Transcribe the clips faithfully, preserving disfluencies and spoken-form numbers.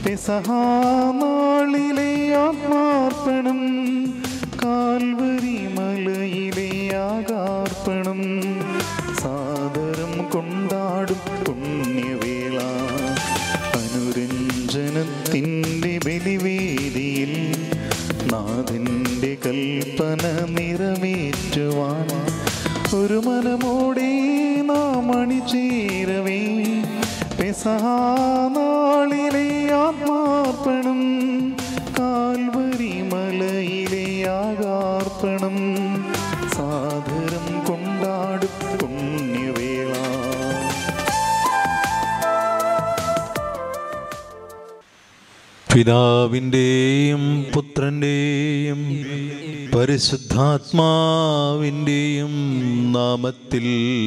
പെസഹാനാളിലെ ആത്മാർപ്പണം, Calvary മലയിലെ യാഗാർപ്പണം, സാദരം കൊണ്ടാടും പുണ്യവേള, അനുരഞ്ജനത്തിൻ്റെ ബലിവേദിയിൽ നാഥൻ്റെ കൽപ്പന നിറവേറ്റുവാൻ ഒരു മനമോടെ നാം അണിചേരവേ. പെസഹാനാളിലെ ആത്മാർപ്പണം, കാൽവരി മലയിലെ യാഗാർപ്പണം, സാദരം കൊണ്ടാടും പുണ്യവേള. പിതാവിൻ്റെയും പുത്രൻ്റെയും പരിശുദ്ധാത്മാവിൻ്റെയും നാമത്തിൽ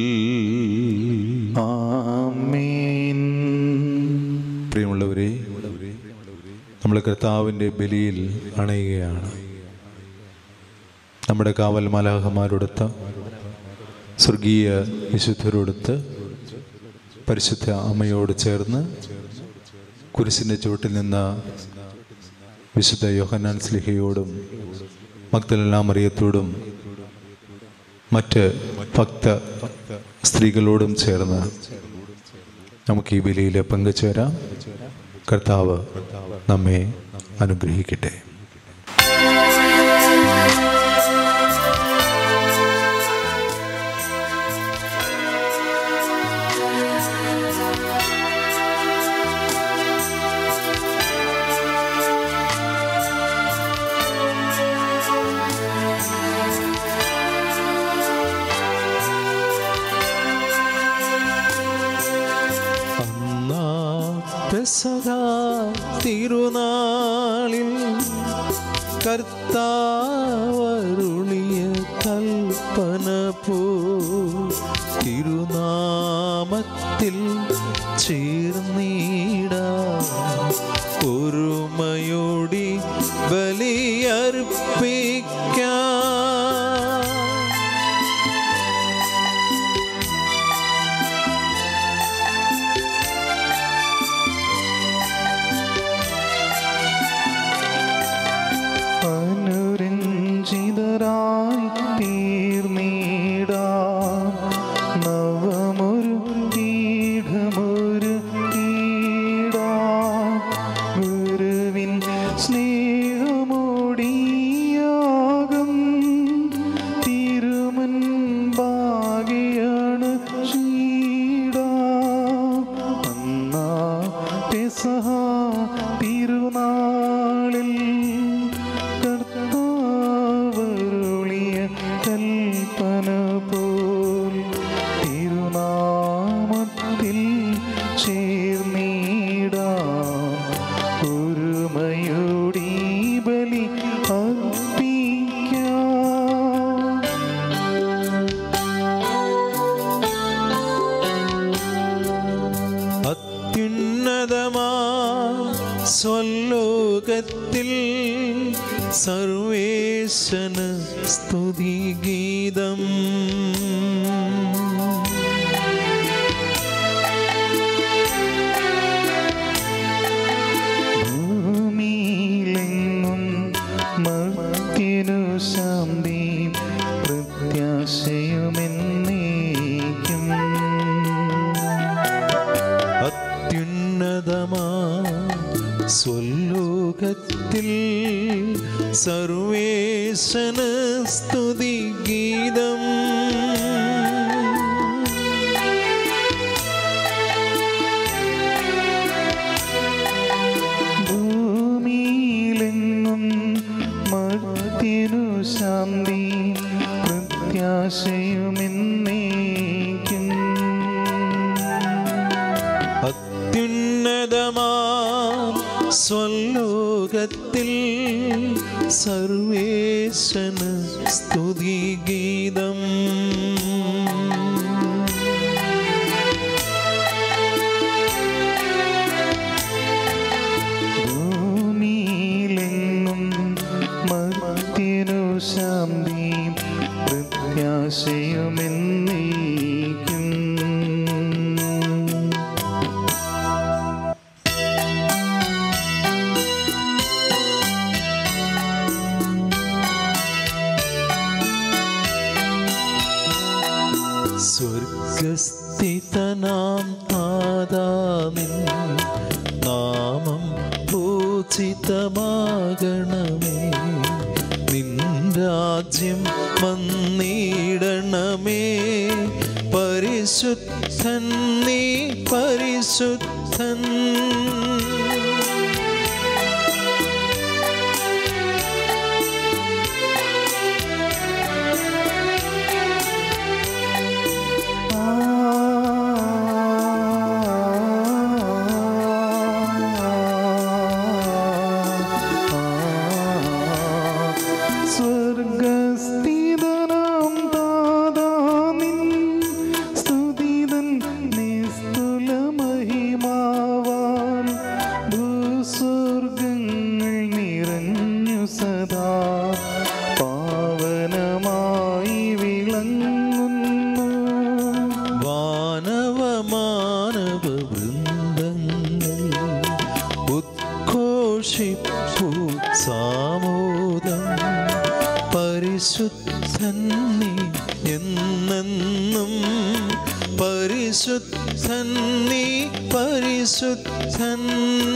ആമേൻ. പ്രിയമുള്ളവരെ, നമ്മൾ കർത്താവിൻ്റെ ബലിയിൽ അണയുകയാണ്. നമ്മുടെ കാവൽ മാലാഖമാരോടൊത്ത്, സ്വർഗീയ വിശുദ്ധരോടൊത്ത്, പരിശുദ്ധ അമ്മയോട് ചേർന്ന് കുരിശിൻ്റെ ചുവട്ടിൽ നിന്ന് വിശുദ്ധ യോഹന്നാൻ സ്ലീഹയോടും മഗ്ദലന മറിയത്തോടും മറ്റ് ഭക്ത സ്ത്രീകളോടും ചേർന്ന് നമുക്ക് ഈ ബലിയിൽ പങ്കുചേരാം. കർത്താവ് നമ്മെ അനുഗ്രഹിക്കട്ടെ. പെസഹാ തിരുനാളിൽ കർത്താവരുളിയ കൽപ്പന പോ തിരുനാമത്തിൽ ചേർന്നിടാം, ഒരുമയോടി ബലിയർപ്പിക്കാം. അനുരഞ്ജിതരായി തീർന്നിടാം, നവമൊരു പീഠമൊരു കീടാം, ഗുരുവിൻ സ്നേഹമോടിയാകം തിരുമുൻപാകെയാണ് ചീടാം. അന്നാ പെസഹാ തിരുനാളിൽ കർത്താവരുളിയ കൽപ്പന പോൽ തിരുനാമത്തിൽ ചേർന്നിടാം, ഒരുമയോടി ബലി അർപ്പിക്കാം. അത്യുന്നതമാ സ്വലോകത്തിൽ സർവേശന് സ്തുതിഗീതം. ഭൂമിയിലെങ്ങും മർത്യനു ശാന്തി പ്രത്യാശയുമെന്നേക്കും. അത്യുന്നതമാ സ്വലോകത്തിൽ സർവേശന് സ്തുതിഗീതം. ഭൂമിയിലെങ്ങും മർത്യനു ശാന്തി പ്രത്യാശയുമെന്നേക്കും. അത്യുന്നതമാ സ്വലോകത്തിൽ സർവേശന് സ്തുതിഗീതം. ഭൂമിയിലെങ്ങും മർത്യനു ശാന്തി പ്രത്യാശയുമെന്നേക്കും. പൂജിതമാകണമേ. നിൻ രാജ്യം വന്നിടണമേ. പരിശുദ്ധൻ നീ പരിശുദ്ധൻ. സാമോദം പരിശുദ്ധൻ നീ എന്നെന്നും. പരിശുദ്ധൻ നീ പരിശുദ്ധൻ.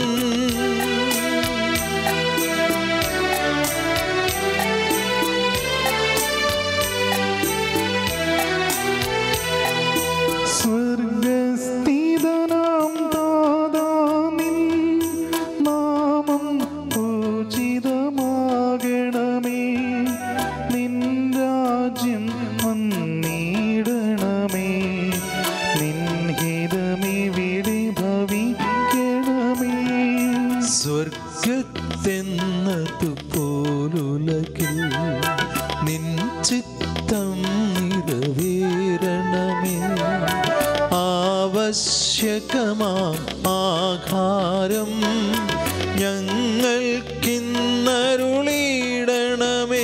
സ്വർഗത്തെന്നതുപോലുലകിൽ നിൻ ചിത്തം നിറവേറണമേ. ആവശ്യകമാം ആഹാരം ഞങ്ങൾക്കിന്നരുളിയിടണമേ.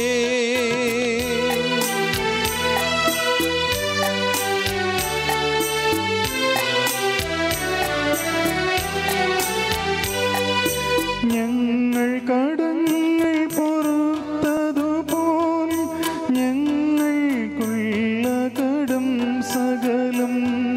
ഞങ്ങൾ കടങ്ങൾ പൊറുത്തതുപോൽ ഞങ്ങൾക്കുള്ള കടം സകലം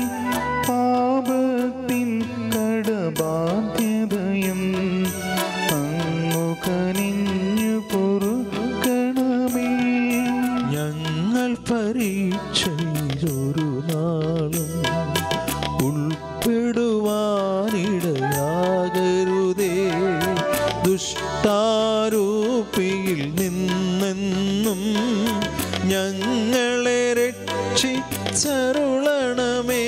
പാപത്തിൻ കടബാധ്യതയും അങ്ങു കനിഞ്ഞു പൊറുക്കണമേ. ഞങ്ങൾ പരീക്ഷയിലൊരു നാളും ഉൾപ്പെടുവാനിടയാകരുതേ. ദുഷ്ടാരൂപിയിൽ നിന്നെന്നും ഞങ്ങളെ രക്ഷിച്ചരുളണമേ.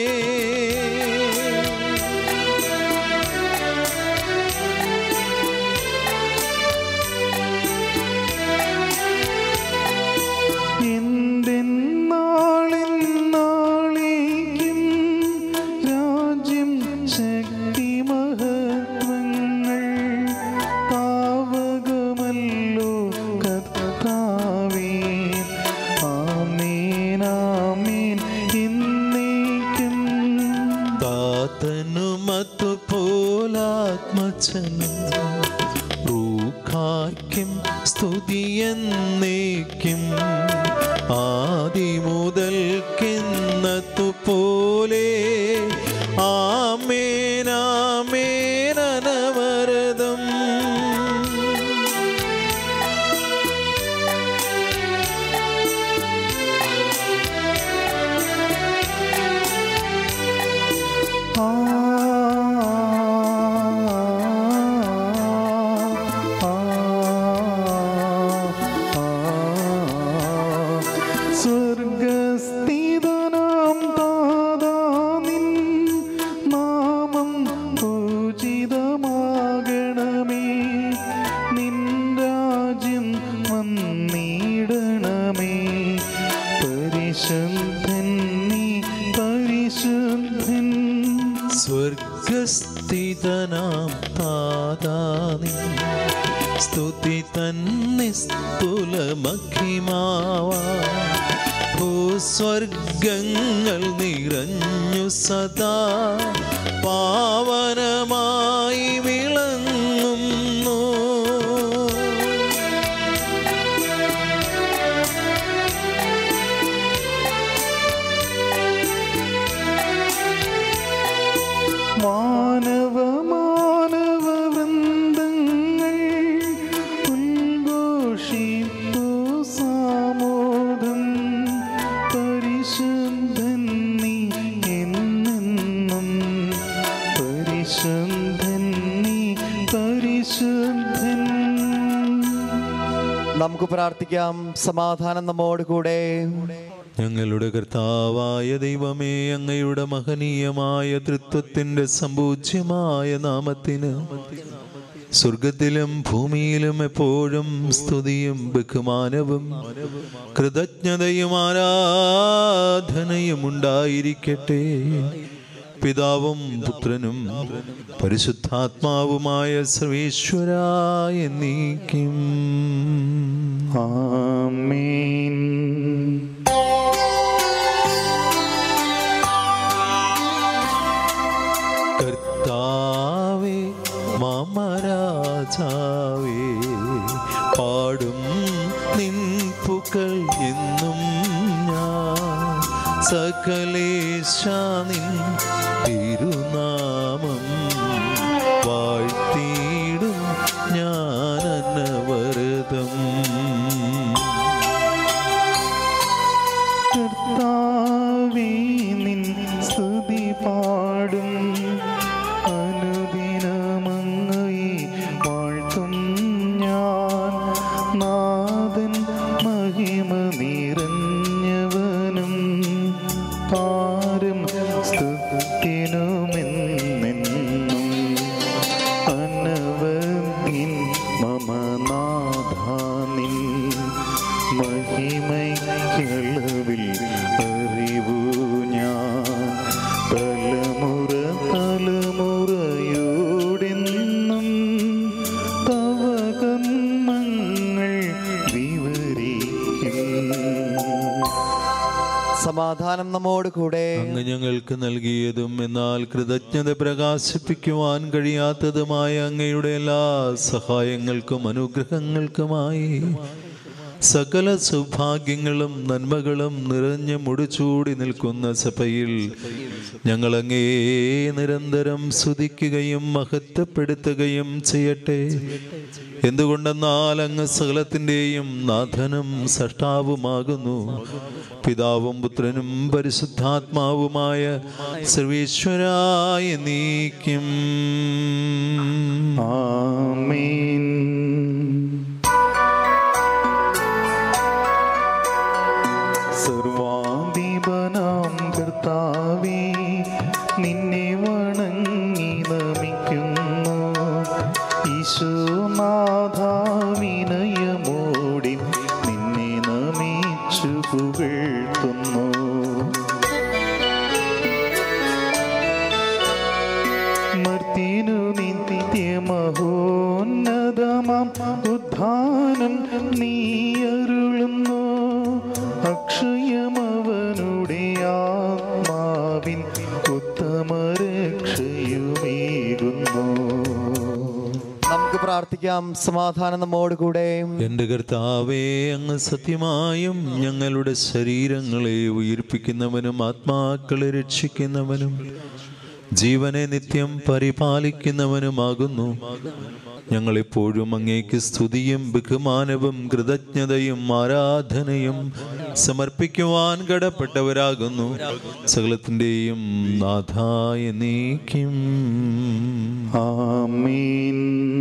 റൂഹായ്ക്കും സ്തുതിയെന്നേക്കും ആദിമുതൽക്കെന്നതുപോലെ ആമേൻ ആമേൻ അനവരതം. സ്വർഗസ്ഥിതനാം താതാ നിൻ നാമം പൂജിതമാകണമേ. നിൻ രാജ്യം വന്നിടണമേ. പരിശുദ്ധൻ നീ പരിശുദ്ധൻ. സ്വർഗസ്ഥിതനാം താതാ നിൻ സ്തുതി തന്നിസ്തുല മഹിമാവാ. ഭൂസ്വർഗങ്ങൾ നിറഞ്ഞു സദാ പാവനമായി വിളങ്ങുന്നു. മാനവ മാനവ വൃന്ദങ്ങൾ പരിശുദ്ധൻ. നമുക്ക് പ്രാർത്ഥിക്കാം. സമാധാനം നമ്മോട് കൂടെ. ഞങ്ങളുടെ കർത്താവായ ദൈവമേ, അങ്ങയുടെ മഹനീയമായ തൃത്വത്തിന്റെ സമ്പൂജ്യമായ നാമത്തിന് സ്വർഗത്തിലും ഭൂമിയിലും എപ്പോഴും സ്തുതിയും ബഹുമാനവും കൃതജ്ഞതയും ആരാധനയും ഉണ്ടായിരിക്കട്ടെ. പിതാവും പുത്രനും പരിശുദ്ധാത്മാവുമായ സർവേശ്വരായ എന്നേക്കും. ആമേൻ. കർത്താവേ മാമരാജാവേ, പാടും നിൻ പുകൾ എന്നും ഞാൻ. സകലേശാ നിൻ തിരുനാമം വാഴ്ത്തിയിടും ഞാൻ അനവരതം. കർത്താവേ നിൻ സ്തുതി പാടും, അനുദിനമങ്ങയെ വാഴ്ത്തും ഞാൻ. നാഥൻ മഹിമ നിറഞ്ഞവനും പാരം സ്തുതിനുമെന്നെന്നും. അനവധിൻ മമ നാഥ നിൻ മഹിമയ്ക്കളവിൽ അറിവു ഞാൻ. തലമുറ തലമുറയോടെന്നും തവ കർമ്മങ്ങൾ വിവരിക്കും. സമാധാനം നമ്മോട് കൂടെ. അങ്ങ് ഞങ്ങൾക്ക് നൽകിയതും എന്നാൽ കൃതജ്ഞത പ്രകാശിപ്പിക്കുവാൻ കഴിയാത്തതുമായ അങ്ങയുടെ എല്ലാ സഹായങ്ങൾക്കും അനുഗ്രഹങ്ങൾക്കുമായി സകല സൗഭാഗ്യങ്ങളും നന്മകളും നിറഞ്ഞു മുടിച്ചൂടി നിൽക്കുന്ന സഭയിൽ ഞങ്ങൾ അങ്ങേ നിരന്തരം സ്തുതിക്കുകയും മഹത്വപ്പെടുത്തുകയും ചെയ്യട്ടെ. എന്തുകൊണ്ടെന്നാൽ അങ്ങ് സകലത്തിൻ്റെയും നാഥനും സൃഷ്ടാവുമാകുന്നു. പിതാവും പുത്രനും പരിശുദ്ധാത്മാവുമായ സർവേശ്വരായ എന്നേക്കും. ആമേൻ. സർവാധിപനാം കർത്താവേ, നിന്നെ വണങ്ങി നമിക്കുന്നു. ഈശോനാഥ വിനയമോടി നിന്നെ നമിച്ചു പുകഴ്ത്തുന്നു. മർത്യനു നിത്യമഹോന്നതമാം ഉദ്ധാനം നീ അരുളുന്നു. അക്ഷയമവനുടെ ആത്മാവിൻ ഉത്തമരക്ഷയുമേകുന്നു. നമുക്ക് പ്രാർത്ഥിക്കാം. സമാധാനം നമ്മോട് കൂടെ. എന്റെ കർത്താവേ, അങ്ങ് സത്യമായും ഞങ്ങളുടെ ശരീരങ്ങളെ ഉയിർപ്പിക്കുന്നവനും ആത്മാക്കളെ രക്ഷിക്കുന്നവനും ജീവനെ നിത്യം പരിപാലിക്കുന്നവനുമാകുന്നു. ഞങ്ങളെപ്പോഴും അങ്ങേക്ക് സ്തുതിയും ബഹുമാനവും കൃതജ്ഞതയും ആരാധനയും സമർപ്പിക്കുവാൻ കടപ്പെട്ടവരാകുന്നു. സകലത്തിൻ്റെയും നാഥായ നീക്കും. ആമേൻ.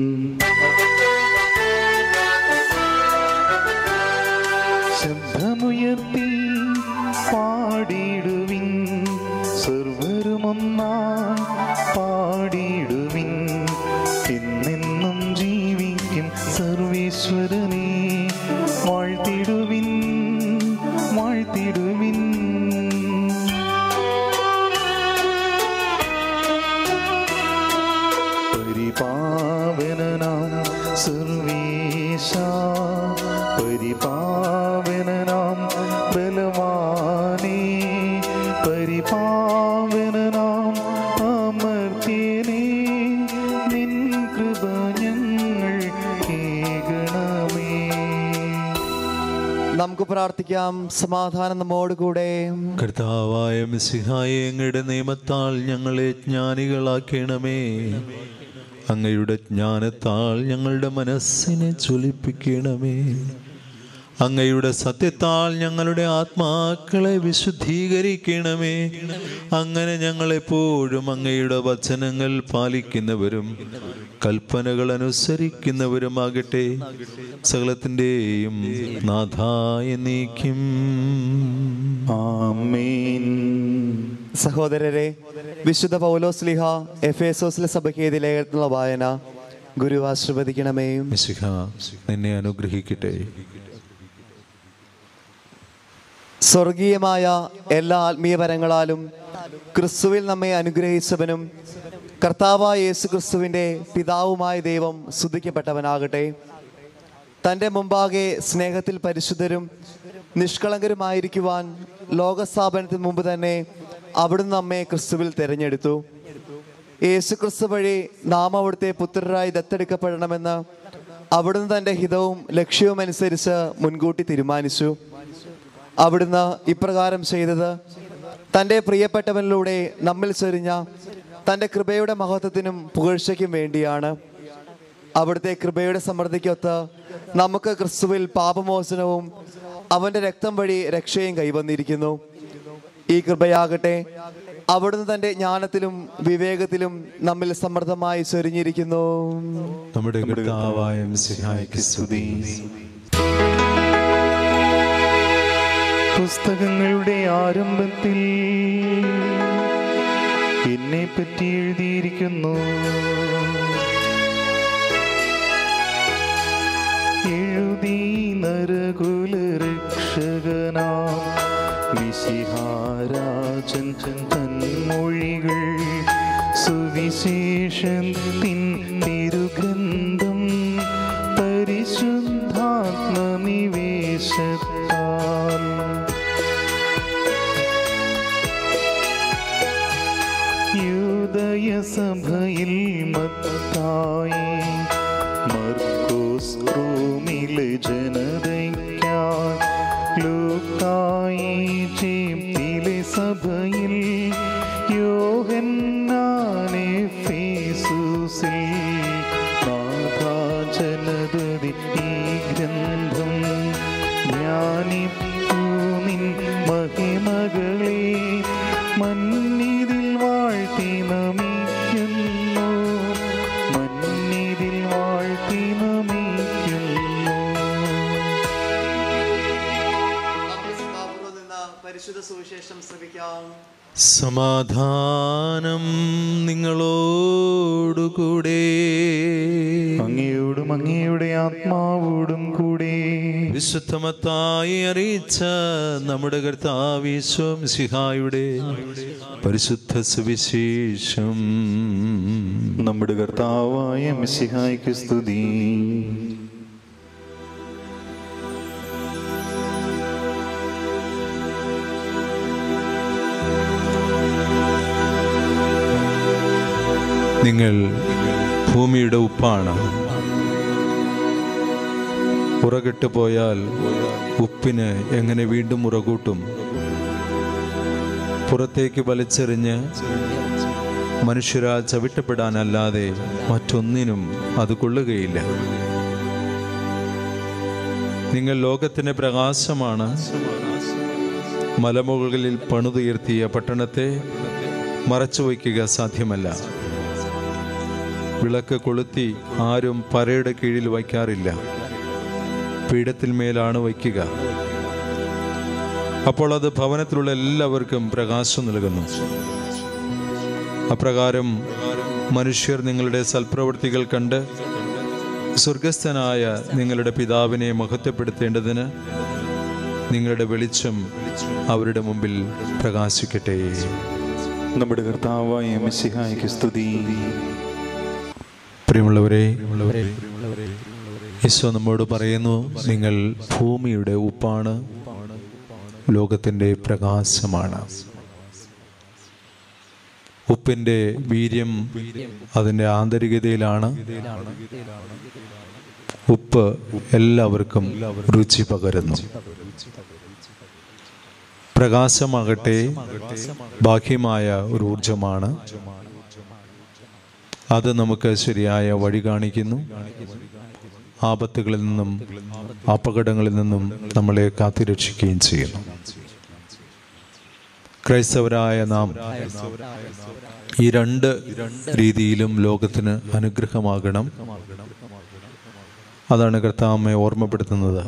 ശബ്ദമുയർത്തി പാടിടുവിൻ, സർവരുമൊന്നായി പാടിടുവിൻ. എന്നെന്നും ജീവിക്കും സർവേശ്വരനെ വാഴ്ത്തിടുവിൻ, വാഴ്ത്തിടുവിൻ. പരിപാവനാം സർവേശ, പരിപാവനാം ബലവാനേ, പരിപാവനാം അമർത്യനേ, നിൻ കൃപ ഞങ്ങൾ കേൾക്കണമേ. നമുക്ക് പ്രാർത്ഥിക്കാം. സമാധാനം നമ്മോട് കൂടെ. കർത്താവായ മിശിഹായെ, അങ്ങയുടെ നിയമത്താൽ ഞങ്ങളെ ജ്ഞാനികളാക്കണമേ. അങ്ങയുടെ ജ്ഞാനത്താൽ ഞങ്ങളുടെ മനസ്സിനെ ജ്വലിപ്പിക്കണമേ. അങ്ങയുടെ സത്യത്താൽ ഞങ്ങളുടെ ആത്മാക്കളെ വിശുദ്ധീകരിക്കണമേ. അങ്ങനെ ഞങ്ങളെപ്പോഴും അങ്ങയുടെ വചനങ്ങൾ പാലിക്കുന്നവരും കൽപ്പനകൾ അനുസരിക്കുന്നവരുമാകട്ടെ. സകലത്തിൻ്റെയും നാഥായ നീക്കും. ആമേൻ. സഹോദരരെ, വിശുദ്ധ പൗലോസ്ലീഹ എഫേസോസിലെ സഭയ്ക്ക് എഴുതിയ ലേഖനത്തിലുള്ള വായന ഗുരു ആശീർവദിക്കണമേ. മിശിഹ നിന്നെ അനുഗ്രഹിക്കട്ടെ. സ്വർഗീയമായ എല്ലാ ആത്മീയ വരങ്ങളാലും ക്രിസ്തുവിൽ നമ്മെ അനുഗ്രഹിച്ചവനും കർത്താവായ യേശു ക്രിസ്തുവിൻ്റെ പിതാവുമായ ദൈവം സ്തുതിക്കപ്പെട്ടവനാകട്ടെ. തൻ്റെ മുമ്പാകെ സ്നേഹത്തിൽ പരിശുദ്ധരും നിഷ്കളങ്കരുമായിരിക്കുവാൻ ലോകസ്ഥാപനത്തിന് മുമ്പ് തന്നെ അവിടുന്ന് നമ്മെ ക്രിസ്തുവിൽ തിരഞ്ഞെടുത്തു. യേശു ക്രിസ്തു വഴി നാം അവിടുത്തെ പുത്രരായി ദത്തെടുക്കപ്പെടണമെന്ന് അവിടുന്ന് തൻ്റെ ഹിതവും ലക്ഷ്യവും അനുസരിച്ച് മുൻകൂട്ടി തീരുമാനിച്ചു. അവിടുന്ന് ഇപ്രകാരം ചെയ്തത് തൻ്റെ പ്രിയപ്പെട്ടവനിലൂടെ നമ്മിൽ ചൊരിഞ്ഞ തൻ്റെ കൃപയുടെ മഹത്വത്തിനും പുകഴ്ചയ്ക്കും വേണ്ടിയാണ്. അവിടുത്തെ കൃപയുടെ സമൃദ്ധിക്കൊത്ത് നമുക്ക് ക്രിസ്തുവിൽ പാപമോചനവും അവൻ്റെ രക്തം വഴി രക്ഷയും കൈവന്നിരിക്കുന്നു. ഈ കൃപയാകട്ടെ അവിടുന്ന് തൻ്റെ ജ്ഞാനത്തിലും വിവേകത്തിലും നമ്മിൽ സമൃദ്ധമായി ചൊരിഞ്ഞിരിക്കുന്നു. നമ്മുടെ കർത്താവായ മിശിഹായ്ക്ക് സ്തുതി. പുസ്തകങ്ങളുടെ ആരംഭത്തിൽ എന്നെ പറ്റി എഴുതിയിരിക്കുന്നു. എഴുതി നരകുല രക്ഷകനാം മിശിഹാരാജൻ തന്മൊഴികൾ സുവിശേഷത്തിൻ തിരുഗ്രന്ഥം പരിശുദ്ധാത്മനിവേശത്താൽ യൂദയ സഭയിൽ മത്തായി മർക്കോസ് റോമിലെ ജനതയ്ക്കായി ലൂക്കായി ഈജിപ്തിലെ സഭയിൽ യോഹന്നാനെ എഫേസുസിൽ നാഥാ ജനതതി ഈ ഗ്രന്ഥം ധ്യാനിപ്പൂ നിൻ മഹിമകളെ മന്നിതിൽ വാഴ്ത്തി നമിക്കുന്നു മന്നിതിൽ വാഴ്ത്തി നമിക്കുന്നു. പരിശുദ്ധ സുവിശേഷം ശ്രവിക്കാം. സമാധാനം നിങ്ങളോടുകൂടെ. അങ്ങയോടും അങ്ങയുടെ ആത്മാവോടും കൂടെ. വിശുദ്ധ മത്തായി അറിയിച്ച നമ്മുടെ കർത്താവ് യേശു മിശിഹായുടെ പരിശുദ്ധ സുവിശേഷം. നമ്മുടെ കർത്താവായ മിശിഹായ്ക്ക് സ്തുതി. നിങ്ങൾ ഭൂമിയുടെ ഉപ്പാണ്. ഉറകെട്ട് പോയാൽ ഉപ്പിന് എങ്ങനെ വീണ്ടും ഉറകൂട്ടും? പുറത്തേക്ക് വലിച്ചെറിഞ്ഞ് മനുഷ്യരാൽ ചവിട്ടപ്പെടാനല്ലാതെ മറ്റൊന്നിനും അത് കൊള്ളുകയില്ല. നിങ്ങൾ ലോകത്തിന് പ്രകാശമാണ്. മലമുകളിൽ പണിതുയർത്തിയ പട്ടണത്തെ മറച്ചു വയ്ക്കുക സാധ്യമല്ല. വിളക്ക് കൊളുത്തി ആരും പരയുടെ കീഴിൽ വയ്ക്കാറില്ല, പീഠത്തിൽ മേലാണ് വയ്ക്കുക. അപ്പോൾ അത് ഭവനത്തിലുള്ള എല്ലാവർക്കും പ്രകാശം നൽകുന്നു. അപ്രകാരം മനുഷ്യർ നിങ്ങളുടെ സൽപ്രവൃത്തികൾ കണ്ട് സ്വർഗസ്ഥനായ നിങ്ങളുടെ പിതാവിനെ മഹത്വപ്പെടുത്തേണ്ടതിന് നിങ്ങളുടെ വെളിച്ചം അവരുടെ മുമ്പിൽ പ്രകാശിക്കട്ടെ. നമ്മുടെ കർത്താവായ മിശിഹായ്ക്ക് സ്തുതി. പ്രിയമുള്ളവരെ, ഈശോ നമ്മോട് പറയുന്നു, നിങ്ങൾ ഭൂമിയുടെ ഉപ്പാണ്, ലോകത്തിൻ്റെ പ്രകാശമാണ്. ഉപ്പിൻ്റെ വീര്യം അതിൻ്റെ ആന്തരികതയിലാണ്. ഉപ്പ് എല്ലാവർക്കും രുചി പകരുന്നു. പ്രകാശമാകട്ടെ ബാഹ്യമായ ഒരു ഊർജമാണ്. അത് നമുക്ക് ശരിയായ വഴി കാണിക്കുന്നു. ആപത്തുകളിൽ നിന്നും അപകടങ്ങളിൽ നിന്നും നമ്മളെ കാത്തുരക്ഷിക്കുകയും ചെയ്യുന്നു. ക്രൈസ്തവരായ നാം ഈ രണ്ട് രീതിയിലും ലോകത്തിന് അനുഗ്രഹമാകണം. അതാണ് കർത്താവെ ഓർമ്മപ്പെടുത്തുന്നത്.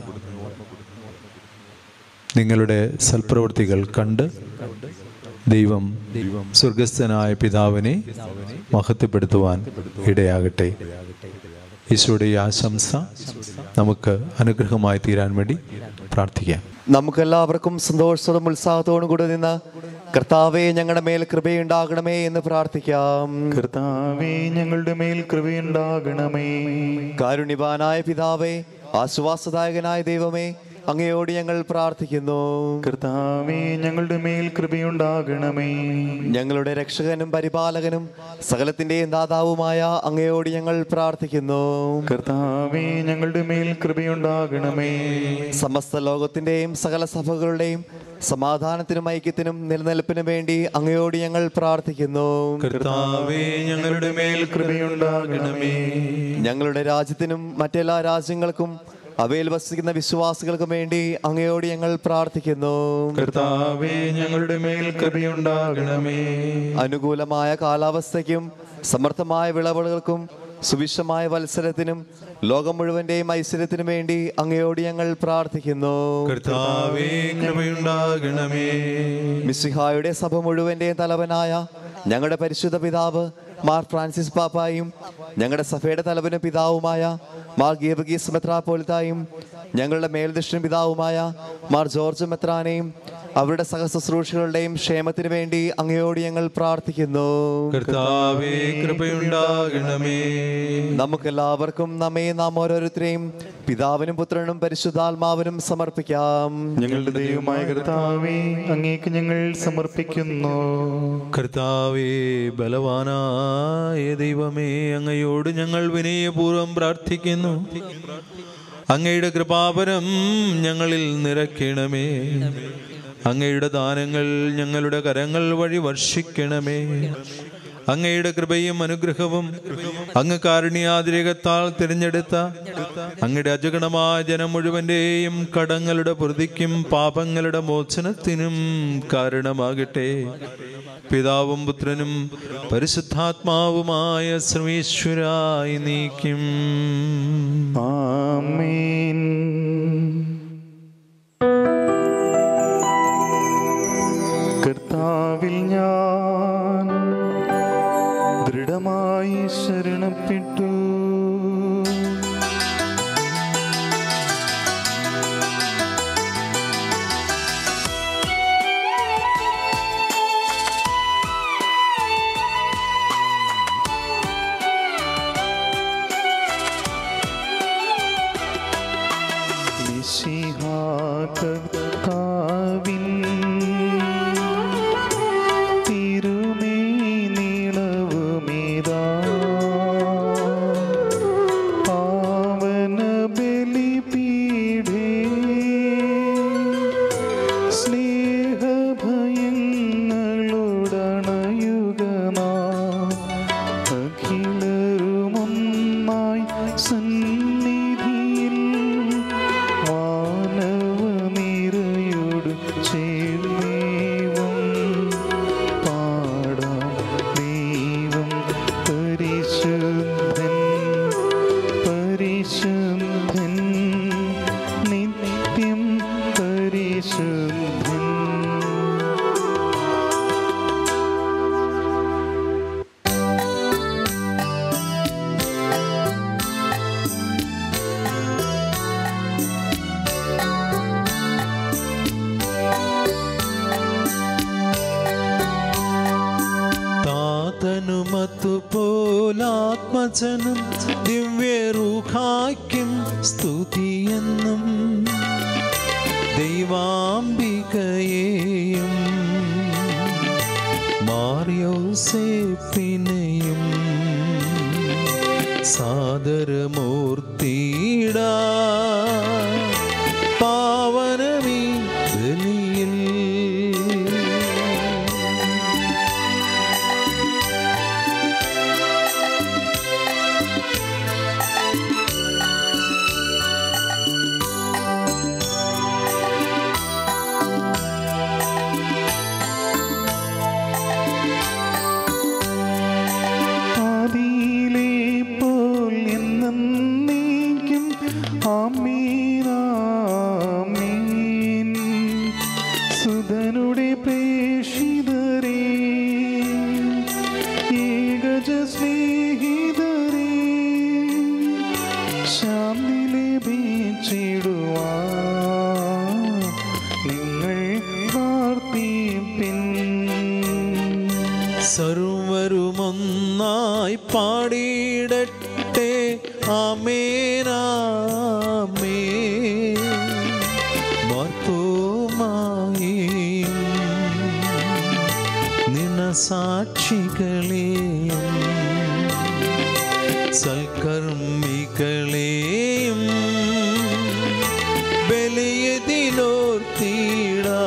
നിങ്ങളുടെ സൽപ്രവൃത്തികൾ കണ്ട് ദൈവം സ്വർഗസ്ഥനായ പിതാവിനെ മഹത്വപ്പെടുത്തുവാൻ ഇടയാകട്ടെ. ഈശോയുടെ ഈ ആശംസ നമുക്ക് അനുഗ്രഹമായി തീരാൻ വേണ്ടി പ്രാർത്ഥിക്കാം. നമുക്കെല്ലാവർക്കും സന്തോഷത്തോടും ഉത്സാഹത്തോടും കൂടെ നിന്ന് കർത്താവേ ഞങ്ങളുടെ മേൽ കൃപയുണ്ടാകണമേ എന്ന് പ്രാർത്ഥിക്കാം. കർത്താവേ ഞങ്ങളുടെ മേൽ കൃപയുണ്ടാകണമേ. കാരുണ്യവാനായ പിതാവേ, ആശ്വാസദായകനായ ദൈവമേ, അങ്ങയോട് ഞങ്ങൾ പ്രാർത്ഥിക്കുന്നു. കർത്താവേ ഞങ്ങളുടെ മേൽ കൃപയുണ്ടാകണമേ. ഞങ്ങളുടെ രക്ഷകനും പരിപാലകനും സകലത്തിന്റെയും ദാതാവുമായ അങ്ങയോട് ഞങ്ങൾ പ്രാർത്ഥിക്കുന്നു. കർത്താവേ ഞങ്ങളുടെ മേൽ കൃപയുണ്ടാകണമേ. സമസ്ത ലോകത്തിന്റെയും സകല സഭകളുടെയും സമാധാനത്തിനും ഐക്യത്തിനും നിലനിൽപ്പിനും വേണ്ടി അങ്ങയോട് ഞങ്ങൾ പ്രാർത്ഥിക്കുന്നു. കർത്താവേ ഞങ്ങളുടെ മേൽ കൃപയുണ്ടാകണമേ. ഞങ്ങളുടെ രാജ്യത്തിനും മറ്റെല്ലാ രാജ്യങ്ങൾക്കും അവയിൽ വസിക്കുന്ന വിശ്വാസികൾക്കും വേണ്ടി അങ്ങയോട് ഞങ്ങൾ പ്രാർത്ഥിക്കുന്നു. കർത്താവേ ഞങ്ങളുടെ മേൽ കൃപയുണ്ടാകണമേ. അനുകൂലമായ കാലാവസ്ഥയ്ക്കും സമർത്ഥമായ വിളവുകൾക്കും സുവിശമായ വത്സരത്തിനും ലോകം മുഴുവന്റെയും ഐശ്വര്യത്തിനും വേണ്ടി അങ്ങയോട് ഞങ്ങൾ പ്രാർത്ഥിക്കുന്നു. കർത്താവേ കൃപയുണ്ടാകണമേ. മിശിഹായുടെ സഭ മുഴുവന്റെയും തലവനായ ഞങ്ങളുടെ പരിശുദ്ധ പിതാവ് മാർ ഫ്രാൻസിസ് പാപ്പായും ഞങ്ങളുടെ സഭയുടെ തലവനും പിതാവുമായ മാർ ഗീവർഗീസ് മെത്രാപ്പോലിത്തായും ഞങ്ങളുടെ മേൽദൃഷ്ടനും പിതാവുമായ മാർ ജോർജ് മെത്രാനെയും അവരുടെ സഹശുശ്രൂഷകളുടെയും ക്ഷേമത്തിന് വേണ്ടി അങ്ങയോട് ഞങ്ങൾ പ്രാർത്ഥിക്കുന്നു. കർത്താവേ കൃപയുണ്ടാകണമേ. നമുക്കെല്ലാവർക്കും നമ്മെ നാം ഓരോരുത്തരെയും പിതാവിനും പുത്രനും പരിശുദ്ധാത്മാവിനും സമർപ്പിക്കാം. ഞങ്ങളുടെ ദൈവമായ കർത്താവേ അങ്ങേക്ക് ഞങ്ങൾ സമർപ്പിക്കുന്നു. കർത്താവേ ബലവാനായ ദൈവമേ, അങ്ങയോട് ഞങ്ങൾ വിനയപൂർവ്വം പ്രാർത്ഥിക്കുന്നു. അങ്ങയുടെ കൃപാവരം ഞങ്ങളിൽ നിറയ്ക്കണമേ. അങ്ങയുടെ ദാനങ്ങൾ ഞങ്ങളുടെ കരങ്ങൾ വഴി വർഷിക്കണമേ. അങ്ങയുടെ കൃപയും അനുഗ്രഹവും അങ്ങ് കാരുണ്യാതിരേകത്താൽ തിരഞ്ഞെടുത്ത അങ്ങയുടെ അജഗണമായ ജനം മുഴുവന്റെയും കടങ്ങളുടെ പൊറുതിക്കും പാപങ്ങളുടെ മോചനത്തിനും കാരണമാകട്ടെ. പിതാവും പുത്രനും പരിശുദ്ധാത്മാവുമായ സർവീശ്വരായി നീക്കും. ആമേൻ. കർത്താവിൽ ഞാൻ ദൃഢമായി ശരണപ്പെട്ടു. മിശിഹാ കർത്താവിൻ പോലാത്മജനും ദിവ്യരൂഹായ്ക്കും സ്തുതിയെന്നും ദൈവാംബികയെയും മാർയോസേപ്പിനെയും സാദരമൂർത്തിയിടാ പാവനമീ ബലിയിൽ. ആമീൻ ആമീൻ. സുതനുടെ പ്രേഷിതരേ, ഏകജ സ്നേഹിതരേ, ശാന്തി ലഭിച്ചിടുവാൻ നിങ്ങൾ പ്രാർത്ഥിപ്പിൻ. സർവരുമൊന്നായി പാടിയിടട്ടെ ആമേൻ ആമേൻ. മാർത്തോമായെയും നിണസാക്ഷികളെയും സൽക്കർമ്മികളെയും ബലിയതിനോർത്തിടാ.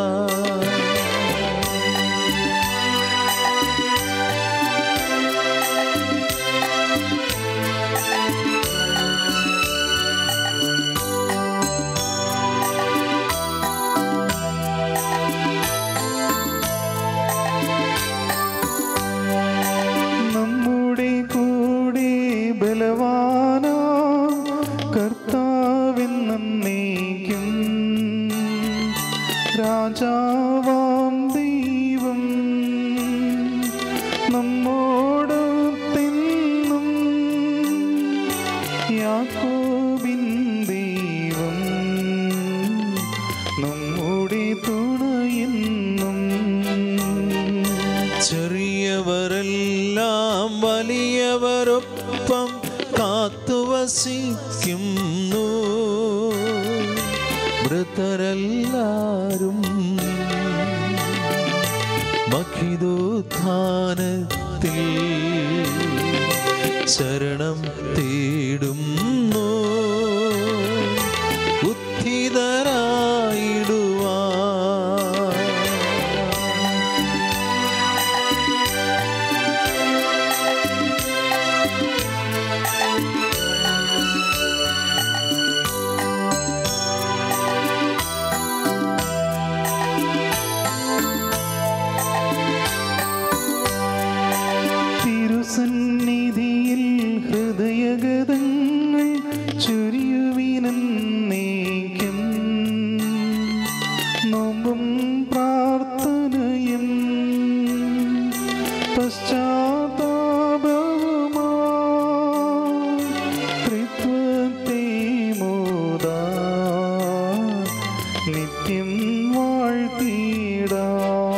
നമ്മുടെ കൂടെ ബലവാനാ കർത്താവെന്നേക്കും, രാജാവാം ദൈവം നമ്മോടൊത്തെന്നും, യാക്കോബിൻ ദൈവം നമ്മുടെ തുണയെന്നും. ചെറിയവരെല്ലാം വലിയവരൊപ്പം കാത്തുവസിക്കുന്നു, മൃതരെല്ലാരും മഹിതോത്ഥാനത്തിൽ ശരണം തേടുന്നു, ഉത്ഥിതരായിടുവാൻ. തിരുസന്നിധിയിൽ ഹൃദയഗതങ്ങൾ ചൊരിയുവിനേക്കും, നോമ്പും പ്രാർത്ഥനയും പശ്ചാത്താപവുമാ ത്രിത്വത്തെ മോദാ നിത്യം വാഴ്ത്തിടാ.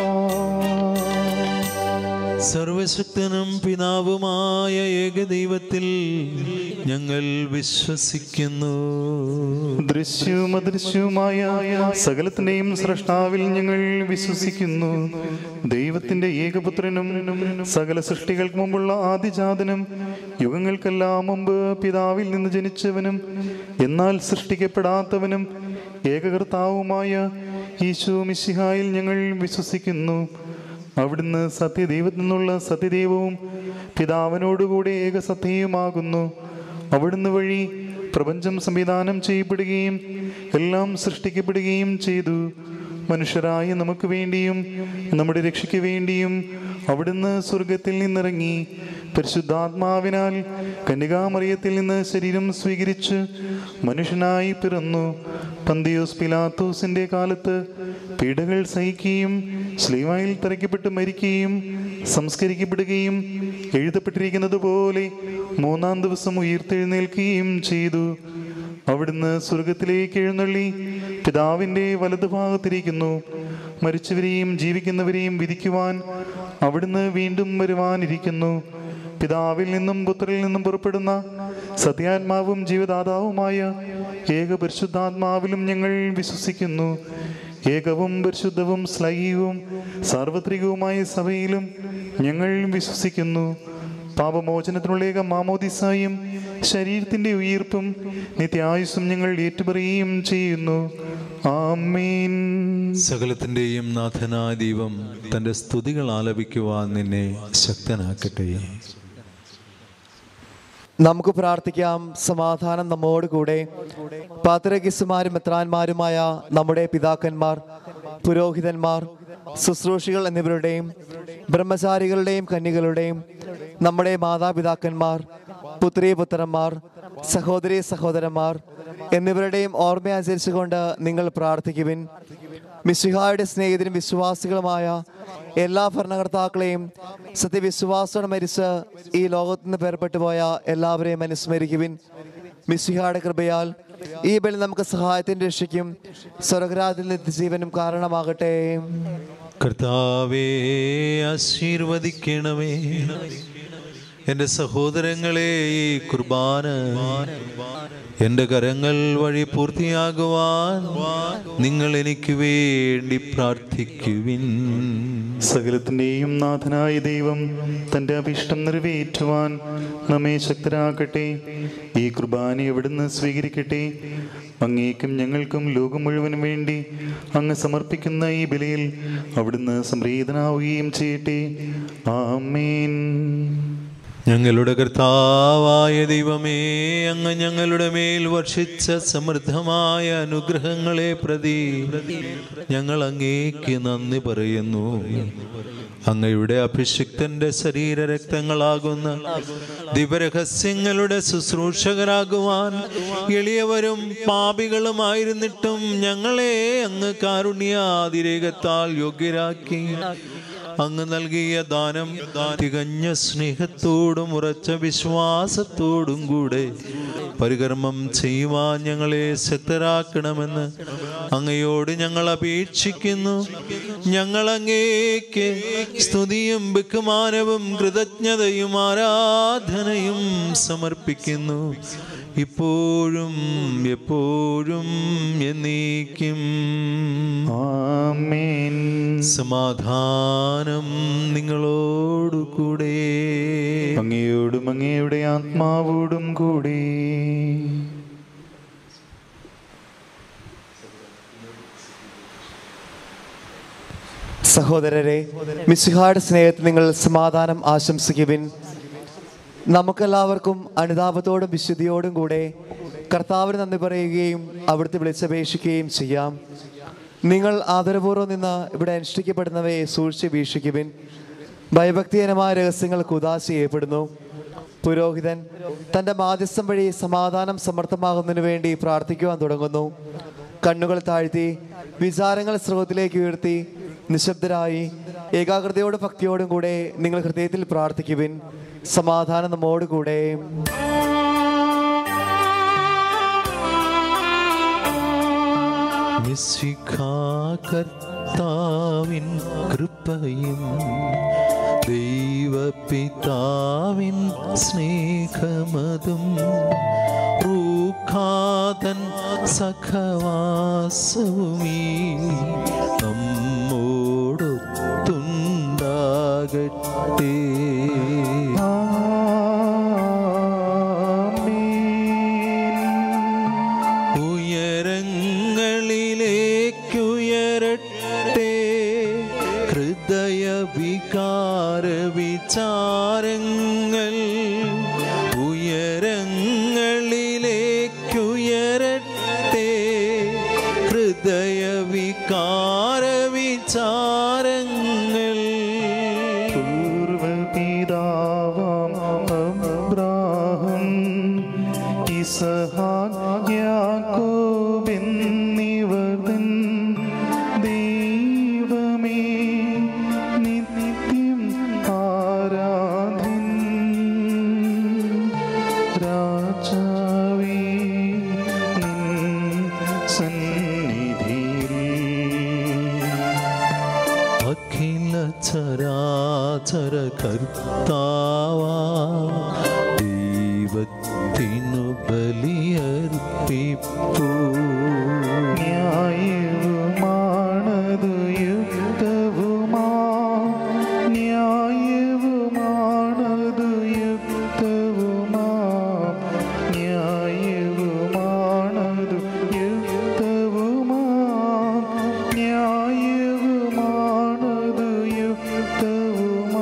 സർവശക്തനും പിതാവുമായ ഏകദൈവത്തിൽ ഞങ്ങൾ വിശ്വസിക്കുന്നു. ദൃശ്യവും അദൃശ്യവുമായ സകലത്തിന്റെയും സ്രഷ്ടാവിൽ ഞങ്ങൾ വിശ്വസിക്കുന്നു. ദൈവത്തിന്റെ ഏകപുത്രനും സകല സൃഷ്ടികൾക്ക് മുമ്പുള്ള ആദിജാതനും യുഗങ്ങൾക്കെല്ലാം മുമ്പ് പിതാവിൽ നിന്ന് ജനിച്ചവനും എന്നാൽ സൃഷ്ടിക്കപ്പെടാത്തവനും ഏകകർത്താവുമായ ഈശോ മിശിഹായിൽ ഞങ്ങൾ വിശ്വസിക്കുന്നു. അവിടുന്ന് സത്യദൈവത്തിൽ നിന്നുള്ള സത്യദൈവവും പിതാവിനോടുകൂടെ ഏകസത്യവുമാകുന്നു. അവിടുന്ന് വഴി പ്രപഞ്ചം സംവിധാനം ചെയ്യപ്പെടുകയും എല്ലാം സൃഷ്ടിക്കപ്പെടുകയും ചെയ്തു. മനുഷ്യരായ നമുക്ക് വേണ്ടിയും നമ്മുടെ രക്ഷയ്ക്ക് വേണ്ടിയും അവിടുന്ന് സ്വർഗത്തിൽ നിന്നിറങ്ങി പരിശുദ്ധാത്മാവിനാൽ കന്യകാമറിയത്തിൽ നിന്ന് ശരീരം സ്വീകരിച്ച് മനുഷ്യനായി പിറന്നു. പന്തിയോസ് പിലാത്തോസിന്റെ കാലത്ത് പീഡകൾ സഹിക്കുകയും ശ്ലീവായിൽ തറയ്ക്കപ്പെട്ട് മരിക്കുകയും സംസ്കരിക്കപ്പെടുകയും എഴുതപ്പെട്ടിരിക്കുന്നത് പോലെ മൂന്നാം ദിവസം ഉയർത്തെഴുന്നേൽക്കുകയും ചെയ്തു. അവിടുന്ന് സ്വർഗത്തിലേക്ക് എഴുന്നള്ളി പിതാവിൻ്റെ വലതുഭാഗത്തിരിക്കുന്നു. മരിച്ചവരെയും ജീവിക്കുന്നവരെയും വിധിക്കുവാൻ അവിടുന്ന് വീണ്ടും വരുവാനിരിക്കുന്നു. പിതാവിൽ നിന്നും പുത്രനിൽ നിന്നും പുറപ്പെടുന്ന സത്യാത്മാവും ജീവദാതാവുമായ ഏക പരിശുദ്ധാത്മാവിലും ഞങ്ങൾ വിശ്വസിക്കുന്നു. ഏകവും പരിശുദ്ധവും ശ്ലൈകവും സാർവത്രികവുമായ സഭയിലും ഞങ്ങൾ വിശ്വസിക്കുന്നു. പാപമോചനത്തിനുള്ള ഏക മാമോദിസായും ശരീരത്തിന്റെ ഉയിർപ്പും നിത്യായുസ്സും ഞങ്ങൾ ഏറ്റുപറയുകയും ചെയ്യുന്നു. ആമേൻ. സകലത്തിൻ്റെയും നാഥനായ ദൈവം തൻ്റെ സ്തുതികൾ ആലപിക്കുവാൻ നിന്നെ ശക്തനാക്കട്ടെ. നമുക്ക് പ്രാർത്ഥിക്കാം. സമാധാനം നമ്മോട് കൂടെ. പാത്രികീസുമാരും മെത്രാന്മാരുമായ നമ്മുടെ പിതാക്കന്മാർ, പുരോഹിതന്മാർ, ശുശ്രൂഷികൾ എന്നിവരുടെയും ബ്രഹ്മചാരികളുടെയും കന്യകളുടെയും നമ്മുടെ മാതാപിതാക്കന്മാർ, പുത്രീപുത്രന്മാർ, സഹോദരി സഹോദരന്മാർ എന്നിവരുടെയും ഓർമ്മ ആചരിച്ചുകൊണ്ട് നിങ്ങൾ പ്രാർത്ഥിക്കുവിൻ. മിശിഹായുടെ സ്നേഹിതരും വിശ്വാസികളുമായ എല്ലാ ഭരണകർത്താക്കളെയും സത്യവിശ്വാസത്തോടെ മരിച്ച് ഈ ലോകത്തു നിന്ന് വേർപെട്ടു പോയ എല്ലാവരെയും അനുസ്മരിക്കുവിൻ. മിശിഹായുടെ കൃപയാൽ ഈ ബലി നമുക്ക് സഹായത്തിൻ്റെ രക്ഷയ്ക്കും സ്വർഗ്ഗരാജ്യത്തിൽ നിത്യജീവനും കാരണമാകട്ടെ. കർത്താവേ, ആശീർവദിക്കണമേ. എൻ്റെ സഹോദരങ്ങളെ, ഈ കുർബാന എൻ്റെ കരങ്ങൾ വഴി പൂർത്തിയാകുവാൻ നിങ്ങൾ എനിക്ക് വേണ്ടി പ്രാർത്ഥിക്കുവിൻ. സകലത്തിൻ്റെയും നാഥനായ ദൈവം തൻ്റെ അഭിഷ്ടം നിറവേറ്റുവാൻ നമ്മെ ശക്തരാക്കട്ടെ. ഈ കുർബാന എവിടുന്ന് സ്വീകരിക്കട്ടെ. അങ്ങേക്കും ഞങ്ങൾക്കും ലോകം മുഴുവനും വേണ്ടി അങ്ങ് സമർപ്പിക്കുന്ന ഈ ബലിയിൽ അവിടുന്ന് സംപ്രീതനാവുകയും ചെയ്യട്ടെ. ആമേൻ. ഞങ്ങളുടെ കർത്താവായ ദൈവമേ, അങ്ങ് ഞങ്ങളുടെ മേൽ വർഷിച്ച സമൃദ്ധമായ അനുഗ്രഹങ്ങളെ പ്രതി ഞങ്ങൾ അങ്ങേക്ക് നന്ദി പറയുന്നു. അങ്ങയുടെ അഭിഷിക്തന്റെ ശരീരരക്തങ്ങളാകുന്ന ദിവരഹസ്യങ്ങളുടെ ശുശ്രൂഷകരാകുവാൻ എളിയവരും പാപികളുമായിരുന്നിട്ടും ഞങ്ങളെ അങ്ങ് കാരുണ്യാതിരേകത്താൽ യോഗ്യരാക്കി. അങ്ങ് നൽകിയ ദാനം തികഞ്ഞ സ്നേഹത്തോടും ഉറച്ച വിശ്വാസത്തോടും കൂടെ പരികർമ്മം ചെയ്യുവാൻ ഞങ്ങളെ ശക്തരാക്കണമെന്ന് അങ്ങയോട് ഞങ്ങൾ അപേക്ഷിക്കുന്നു. ഞങ്ങൾ അങ്ങേക്ക് സ്തുതിയും ബഹുമാനവും കൃതജ്ഞതയും ആരാധനയും സമർപ്പിക്കുന്നു, ഇപ്പോഴും എപ്പോഴും എന്നേക്കും. ആമേൻ. സമാധാനം നിങ്ങളോടു കൂടെ. അങ്ങയോടും അങ്ങയുടെ ആത്മാവോടും കൂടി. സഹോദരരെ, മിശിഹായുടെ സ്നേഹത്തിൽ നിങ്ങൾ സമാധാനം ആശംസിക്കുവിൻ. നമുക്കെല്ലാവർക്കും അനുതാപത്തോടും വിശുദ്ധിയോടും കൂടെ കർത്താവിന് നന്ദി പറയുകയും അവിടുത്തെ വിളിച്ചപേക്ഷിക്കുകയും ചെയ്യാം. നിങ്ങൾ ആദരപൂർവ്വം നിന്ന് ഇവിടെ അനുഷ്ഠിക്കപ്പെടുന്നവയെ സൂക്ഷിച്ച് വീക്ഷിക്കുവിൻ. ഭയഭക്തിഹീനമായ രഹസ്യങ്ങൾ കുദാശ ചെയ്യപ്പെടുന്നു. പുരോഹിതൻ തൻ്റെ മാധ്യസ്ഥം വഴി സമാധാനം സമർത്ഥമാകുന്നതിനു വേണ്ടി പ്രാർത്ഥിക്കുവാൻ തുടങ്ങുന്നു. കണ്ണുകൾ താഴ്ത്തി വിചാരങ്ങൾ സ്രോതത്തിലേക്ക് ഉയർത്തി നിശബ്ദരായി ഏകാഗ്രതയോടും ഭക്തിയോടും കൂടെ നിങ്ങൾ ഹൃദയത്തിൽ പ്രാർത്ഥിക്കുവിൻ. സമാധാനം നമ്മോടുകൂടെ. കർത്താവിൻ കൃപയും ദൈവപിതാവിൻ സ്നേഹമതും റൂഖാതൻ സഖവാസവുമീ നമ്മോടൊത്തുണ്ടാകട്ടെ. വികാര വിചാരങ്ങൾ ഉയരങ്ങളിലേക്കുയരട്ടെ. ഹൃദയ വികാര വിചാരങ്ങൾ പൂർവപിതാവാം അബ്രാഹം ഇസ്ഹാക്ക് യാക്കോബ് എന്നിവർ തൻ ദൈവമേ നിത്യം ആരാധ്യൻ. രാജാവേ നിൻ സന്നിധിയിൽ അഖില ചരാചര കർത്താവാ ദൈവത്തിനു ബലിയർപ്പിപ്പൂ. ന്യായവുമാണതു യുക്തവുമാ ന്യായവുമാണതു യുക്തവുമാ ന്യായവുമാണതു യുക്തവുമാ ന്യായവുമാണതു യുക്തവുമാ.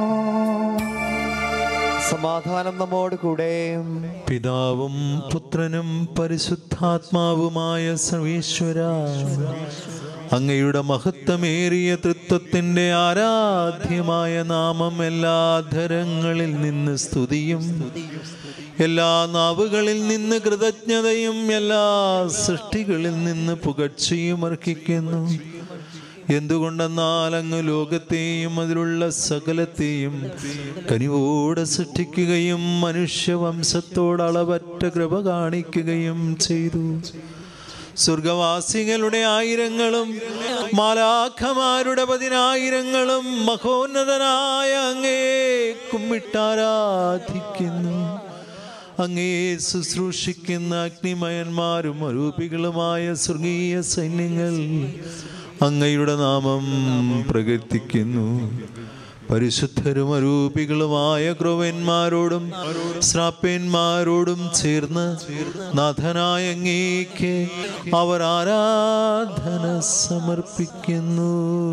സമാധാനം നമ്മോട് കൂടെ. പിതാവും പുത്രനും പരിശുദ്ധാത്മാവുമായ സർവേശ്വര, അങ്ങയുടെ മഹത്വമേറിയ തൃത്വത്തിന്റെ ആരാധ്യമായ നാമം എല്ലാ ധരങ്ങളിൽ നിന്ന് സ്തുതിയും എല്ലാ നാവുകളിൽ നിന്ന് കൃതജ്ഞതയും എല്ലാ സൃഷ്ടികളിൽ നിന്ന് പുകഴ്ചയും അർഹിക്കുന്നു. എന്തുകൊണ്ടെന്നാൽ അങ്ങ് ലോകത്തെയും അതിലുള്ള സകലത്തെയും കനിവോടെ സൃഷ്ടിക്കുകയും മനുഷ്യവംശത്തോട് അളവറ്റ കൃപ കാണിക്കുകയും ചെയ്തു. സ്വർഗവാസികളുടെ ആയിരങ്ങളും മാലാഖമാരുടെ പതിനായിരങ്ങളും മഹോന്നതനായ അങ്ങയെ കുമ്മിട്ടാരാധിക്കുന്നു. അങ്ങയെ ശുശ്രൂഷിക്കുന്ന അഗ്നിമയന്മാരും അരൂപികളുമായ സ്വർഗീയ സൈന്യങ്ങൾ അങ്ങയുടെ നാമം പ്രകീർത്തിക്കുന്നു. പരിശുദ്ധരും അരൂപികളുമായ ക്രൗവന്മാരോടും ശ്രാപ്പന്മാരോടും ചേർന്ന് നാഥനായ അങ്ങേക്ക് അവർ ആരാധന സമർപ്പിക്കുന്നു.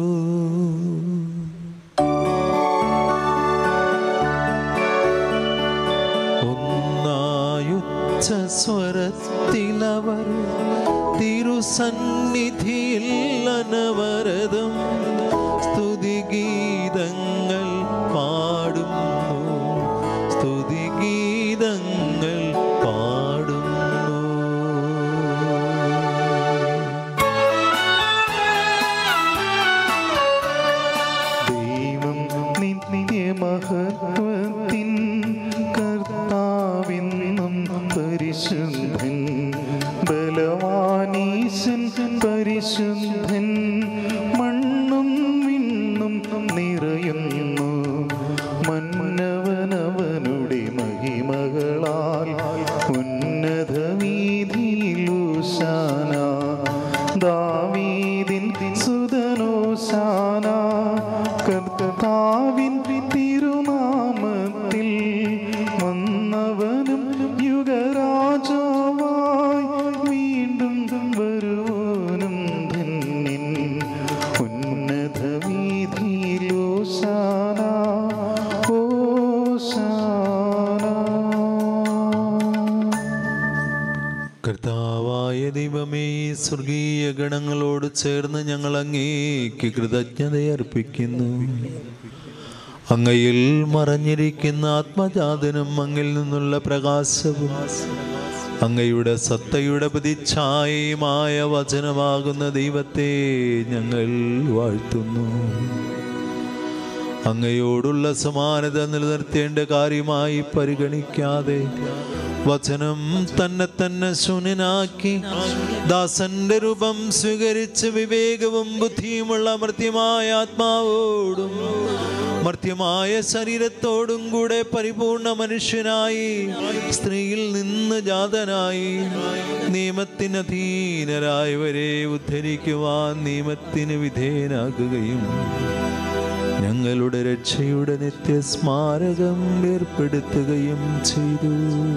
ഒന്നായുച്ച സ്വരത്തിലവർ തിരുസന്നിധിയിൽ അനവരതം സ്തുതിഗീതങ്ങൾ പാടുന്നു, സ്തുതിഗീതങ്ങൾ പാടുന്നു. ദൈവം നിത്യമഹത്വത്തിൻ കർത്താവെന്നും പരിശുദ്ധൻ, ബലവാനീശൻ പരിശുദ്ധൻ, മണ്ണും വിണ്ണും നിറയുന്നു മന്നവനവനുടെ മഹിമകളാൽ. ഉന്നത വീതിയിലൂശാന, ദാവീദിൻ സുതനോശാന. കർത്താവിൻ തിരുനാമത്തിൽ വന്നവനും യുഗരാജാവായി വീണ്ടും വരുവോനും ധന്യൻ. ഉന്നത വീതിയിലോശാന, ഓശാന. കർത്താവായ ദൈവമേ, സ്വർഗീയ ഗണങ്ങളോട് ചേർന്ന് ഞങ്ങൾ അങ്ങേക്ക് കൃതജ്ഞതയർപ്പിക്കുന്നു. അങ്ങയിൽ മറഞ്ഞിരിക്കുന്ന ആത്മജാതനും അങ്ങിൽ നിന്നുള്ള പ്രകാശവും അങ്ങയുടെ സത്തയുടെ പ്രതിച്ഛായയുമായ വചനമാകുന്ന ദൈവത്തെ ഞങ്ങൾ വാഴ്ത്തുന്നു. അങ്ങയോടുള്ള സമാനത നിലനിർത്തേണ്ട കാര്യമായി പരിഗണിക്കാതെ വചനം തന്നെ തന്നെ ശൂന്യനാക്കി ദാസന്റെ രൂപം സ്വീകരിച്ച് വിവേകവും ബുദ്ധിയുമുള്ള മർത്യമായ ആത്മാവോടും മർത്യമായ ശരീരത്തോടും കൂടെ പരിപൂർണ മനുഷ്യനായി സ്ത്രീയിൽ നിന്ന് ജാതനായി നിയമത്തിന് അധീനരായവരെ ഉദ്ധരിക്കുവാൻ നിയമത്തിന് വിധേയനാകുകയും ഞങ്ങളുടെ രക്ഷയുടെ നിത്യസ്മാരകം ഏർപ്പെടുത്തുകയും ചെയ്തു.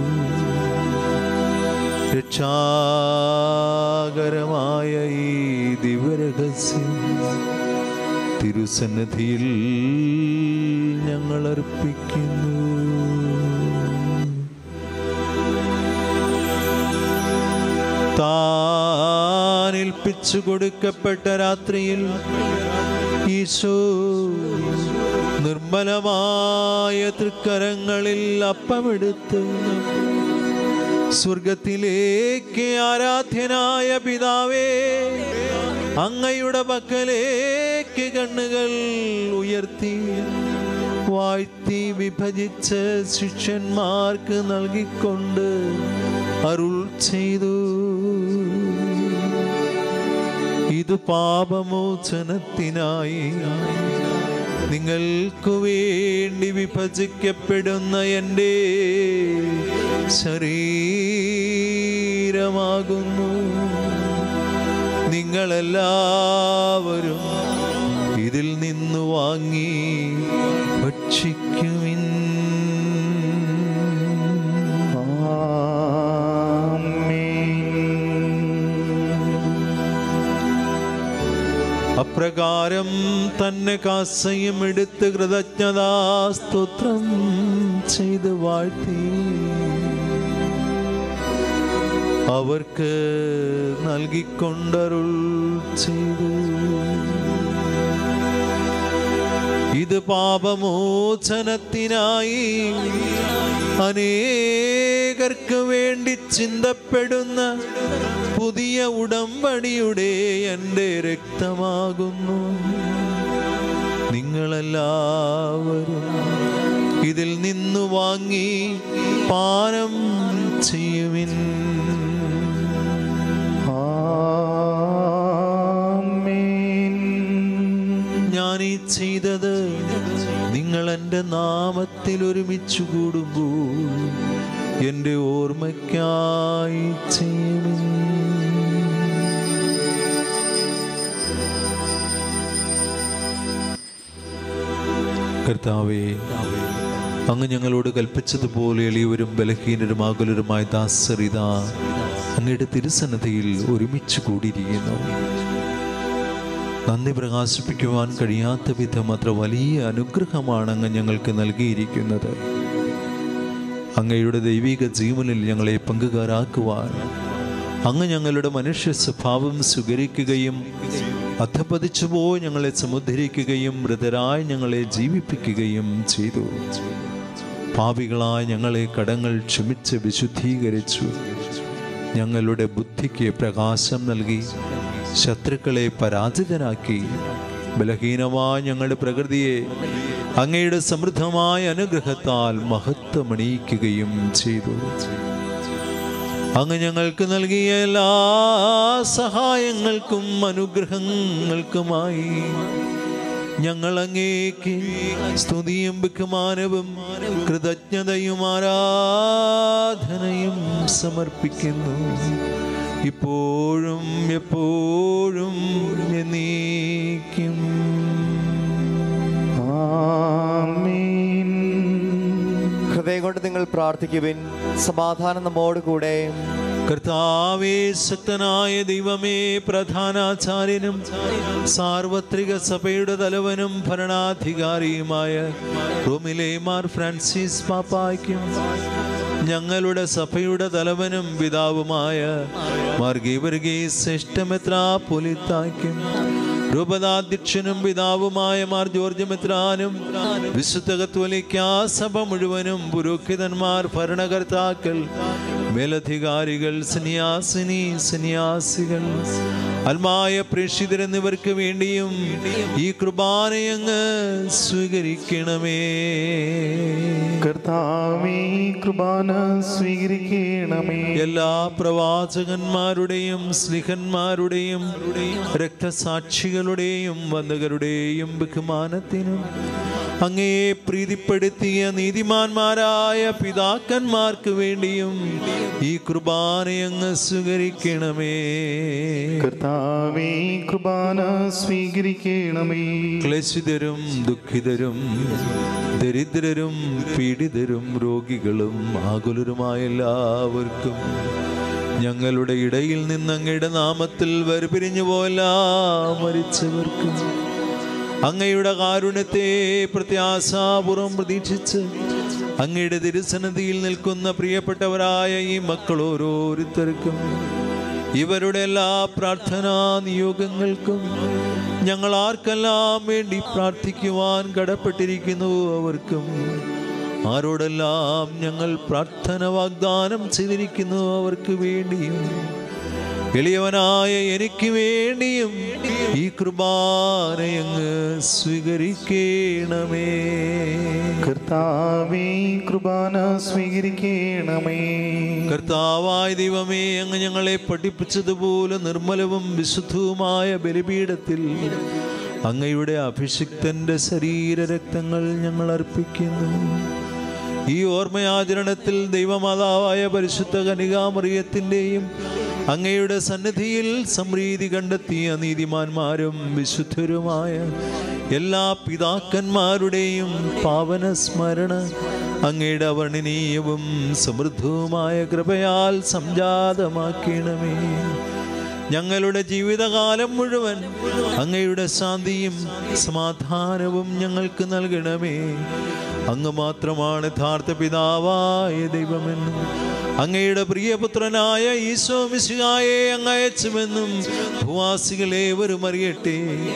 രക്ഷാകരമായ ഈ ദിവ്യരഹസ്യം തിരുസന്നിധിയിൽ ഞങ്ങൾ അർപ്പിക്കുന്നു. താൻ ഏൽപ്പിച്ചു കൊടുക്കപ്പെട്ട രാത്രിയിൽ ഈശോ നിർമ്മലമായ തൃക്കരങ്ങളിൽ അപ്പമെടുത്ത് സ്വർഗത്തിലേക്ക് ആരാധ്യനായ പിതാവേ, അങ്ങയുടെ പക്കലേക്ക് കണ്ണുകൾ ഉയർത്തി വാഴ്ത്തി വിഭജിച്ച് ശിഷ്യന്മാർക്ക് നൽകിക്കൊണ്ട് അരുൾ ചെയ്തു: ഇത് പാപമോചനത്തിനായി നിങ്ങൾക്കു വേണ്ടി വിഭജിക്കപ്പെടുന്ന എൻ്റെ ശരീരമാകുന്നു. നിങ്ങളെല്ലാവരും ഇതിൽ നിന്ന് വാങ്ങി ഭക്ഷിക്കുവിൻ. അപ്രകാരം തന്നെ കാസയും എടുത്ത് കൃതജ്ഞതാ സ്തോത്രം ചെയ്ത് വാഴ്ത്തി അവർക്ക് നൽകിക്കൊണ്ടരുൾ ചെയ്തു: ഇത് പാപമോചനത്തിനായി അനേകർക്ക് വേണ്ടി ചിന്തപ്പെടുന്ന പുതിയ ഉടമ്പടിയുടെ എൻ്റെ രക്തമാകുന്നു. നിങ്ങളെല്ലാവരും ഇതിൽ നിന്നു വാങ്ങി പാനം ചെയ്യുവിൻ. ഞാൻ ഈ ചെയ്തത് നിങ്ങൾ എൻ്റെ നാമത്തിൽ ഒരുമിച്ച് കൂടുമ്പോൾ എൻ്റെ ഓർമ്മയ്ക്കായി ചെയ്യുവിൻ. കർത്താവേ, അങ്ങ് ഞങ്ങളോട് കൽപ്പിച്ചതുപോലെ എളിയവരും ബലഹീനരും ആകുലരുമായ ദാസരിത അങ്ങയുടെ തിരുസന്നിധിയിൽ ഒരുമിച്ച് കൂടിയിരിക്കുന്നു. നന്ദി പ്രകാശിപ്പിക്കുവാൻ കഴിയാത്ത വിധം അത്ര വലിയ അനുഗ്രഹമാണ് അങ്ങ് ഞങ്ങൾക്ക് നൽകിയിരിക്കുന്നത്. അങ്ങയുടെ ദൈവിക ജീവനിൽ ഞങ്ങളെ പങ്കുകാരാക്കുവാൻ അങ്ങ് ഞങ്ങളുടെ മനുഷ്യ സ്വഭാവം സ്വീകരിക്കുകയും അധപതിച്ചുപോയി ഞങ്ങളെ സമുദ്ധരിക്കുകയും മൃതരായി ഞങ്ങളെ ജീവിപ്പിക്കുകയും ചെയ്തു. പാപികളായ ഞങ്ങളെ കടങ്ങൾ ക്ഷമിച്ച് വിശുദ്ധീകരിച്ചു. ഞങ്ങളുടെ ബുദ്ധിക്ക് പ്രകാശം നൽകി ശത്രുക്കളെ പരാജിതനാക്കി. ബലഹീനമായ ഞങ്ങളുടെ പ്രകൃതിയെ അങ്ങയുടെ സമൃദ്ധമായ അനുഗ്രഹത്താൽ മഹത്വമണിയിക്കുകയും ചെയ്തു. അങ്ങ് ഞങ്ങൾക്ക് നൽകിയ എല്ലാ സഹായങ്ങൾക്കും അനുഗ്രഹങ്ങൾക്കുമായി ഞങ്ങൾ അങ്ങേക്ക് സ്തുതിയും ബഹുമാനവും കൃതജ്ഞതയും ആരാധനയും സമർപ്പിക്കുന്നു. ഇപ്പോഴും എപ്പോഴും എന്നേക്കും. ആമേൻ. ഹൃദയം കൊണ്ട് നിങ്ങൾ പ്രാർത്ഥിക്കുവിൻ. സമാധാനം നമ്മോട് കൂടെ. കർത്താവേ, ശക്തനായ ദൈവമേ, പ്രധാനാചാര്യനും സാർവത്രിക സഭയുടെ തലവനും ഭരണാധികാരിയുമായ റോമിലെ മാർ ഫ്രാൻസിസ് പാപ്പായ്ക്കും ഞങ്ങളുടെ സഭയുടെ തലവനും പിതാവുമായ മാർ ഗീവർഗീസ് ശ്രേഷ്ഠ മെത്രാപ്പൊലീത്തായ്ക്കും രൂപതാധ്യക്ഷനും പിതാവുമായ മാർ ജോർജ് മെത്രാനും വിശുദ്ധ കത്തോലിക്കാ സഭ മുഴുവനും പുരോഹിതന്മാർ, ഭരണകർത്താക്കൾ, മേലധികാരികൾ, സന്യാസിനി സന്യാസികൾ, അൽമായ പ്രേക്ഷിതർ എന്നിവർക്ക് വേണ്ടിയും ഈ കൃപാനയങ്ങ് സ്വീകരിക്കണമേ. കർത്താവേ, കൃപാന സ്വീകരിക്കണമേ. എല്ലാ പ്രവാചകന്മാരുടെയും സ്ലിഹന്മാരുടെയും രക്തസാക്ഷികളുടെയും വന്ദകരുടെയും ബഹുമാനത്തിനും അങ്ങയെ പ്രീതിപ്പെടുത്തിയ നീതിമാന്മാരായ പിതാക്കന്മാർക്ക് വേണ്ടിയും ഈ കൃപാനയങ്ങ് സ്വീകരിക്കണമേ. കർത്താവേ, കൃപാന സ്വീകരിക്കണമേ. ക്ലേശിതരും ദുഃഖിതരും ദരിദ്രരും പീഡിതരും രോഗികളും ആകുലരുമായ എല്ലാവർക്കും ഞങ്ങളുടെ ഇടയിൽ നിന്ന് അങ്ങയുടെ നാമത്തിൽ വേർപിരിഞ്ഞു പോയ മരിച്ചവർക്കും അങ്ങയുടെ കാരുണ്യത്തെ പ്രത്യാശാപൂർവം പ്രതീക്ഷിച്ച് അങ്ങയുടെ തിരുസന്നിധിയിൽ നിൽക്കുന്ന പ്രിയപ്പെട്ടവരായ ഈ മക്കൾ ഓരോരുത്തർക്കും ഇവരുടെ എല്ലാ പ്രാർത്ഥനാ നിയോഗങ്ങൾക്കും ഞങ്ങൾ ആർക്കെല്ലാം വേണ്ടി പ്രാർത്ഥിക്കുവാൻ കടപ്പെട്ടിരിക്കുന്നു അവർക്കും, ആരോടെല്ലാം ഞങ്ങൾ പ്രാർത്ഥന വാഗ്ദാനം ചെയ്തിരിക്കുന്നു അവർക്ക് വേണ്ടിയും, എളിയവനായ എനിക്ക് വേണ്ടിയും ഈ കൃപാനയങ്ങ് സ്വീകരിക്കണമേ. കർത്താവേ, കൃപാന സ്വീകരിക്കണമേ. കർത്താവായ ദൈവമേ, അങ്ങ് ഞങ്ങളെ പഠിപ്പിച്ചതുപോലെ നിർമ്മലവും വിശുദ്ധവുമായ ബലിപീഠത്തിൽ അങ്ങയുടെ അഭിഷിക്തന്റെ ശരീരരക്തങ്ങൾ ഞങ്ങൾ അർപ്പിക്കുന്നു. ഈ ഓർമ്മയാചരണത്തിൽ ദൈവമാതാവായ പരിശുദ്ധ കന്യകാമറിയത്തിൻ്റെയും അങ്ങയുടെ സന്നിധിയിൽ സമൃദ്ധി കണ്ടെത്തിയ നീതിമാന്മാരും വിശുദ്ധരുമായ എല്ലാ പിതാക്കന്മാരുടെയും പാവന സ്മരണ അങ്ങയുടെ അവർണ്ണനീയവും സമൃദ്ധവുമായ കൃപയാൽ സംജാതമാക്കണമേ. ഞങ്ങളുടെ ജീവിതകാലം മുഴുവൻ അങ്ങയുടെ ശാന്തിയും സമാധാനവും ഞങ്ങൾക്ക് നൽകണമേ. അങ്ങ് മാത്രമാണ് യഥാർത്ഥ പിതാവായ ദൈവമെന്നും അങ്ങയുടെ പ്രിയപുത്രനായ ഈശോ മിശിഹായെ അങ്ങ് അയച്ചുവെന്നും ഭൂവാസികളേവരും അറിയട്ടെ.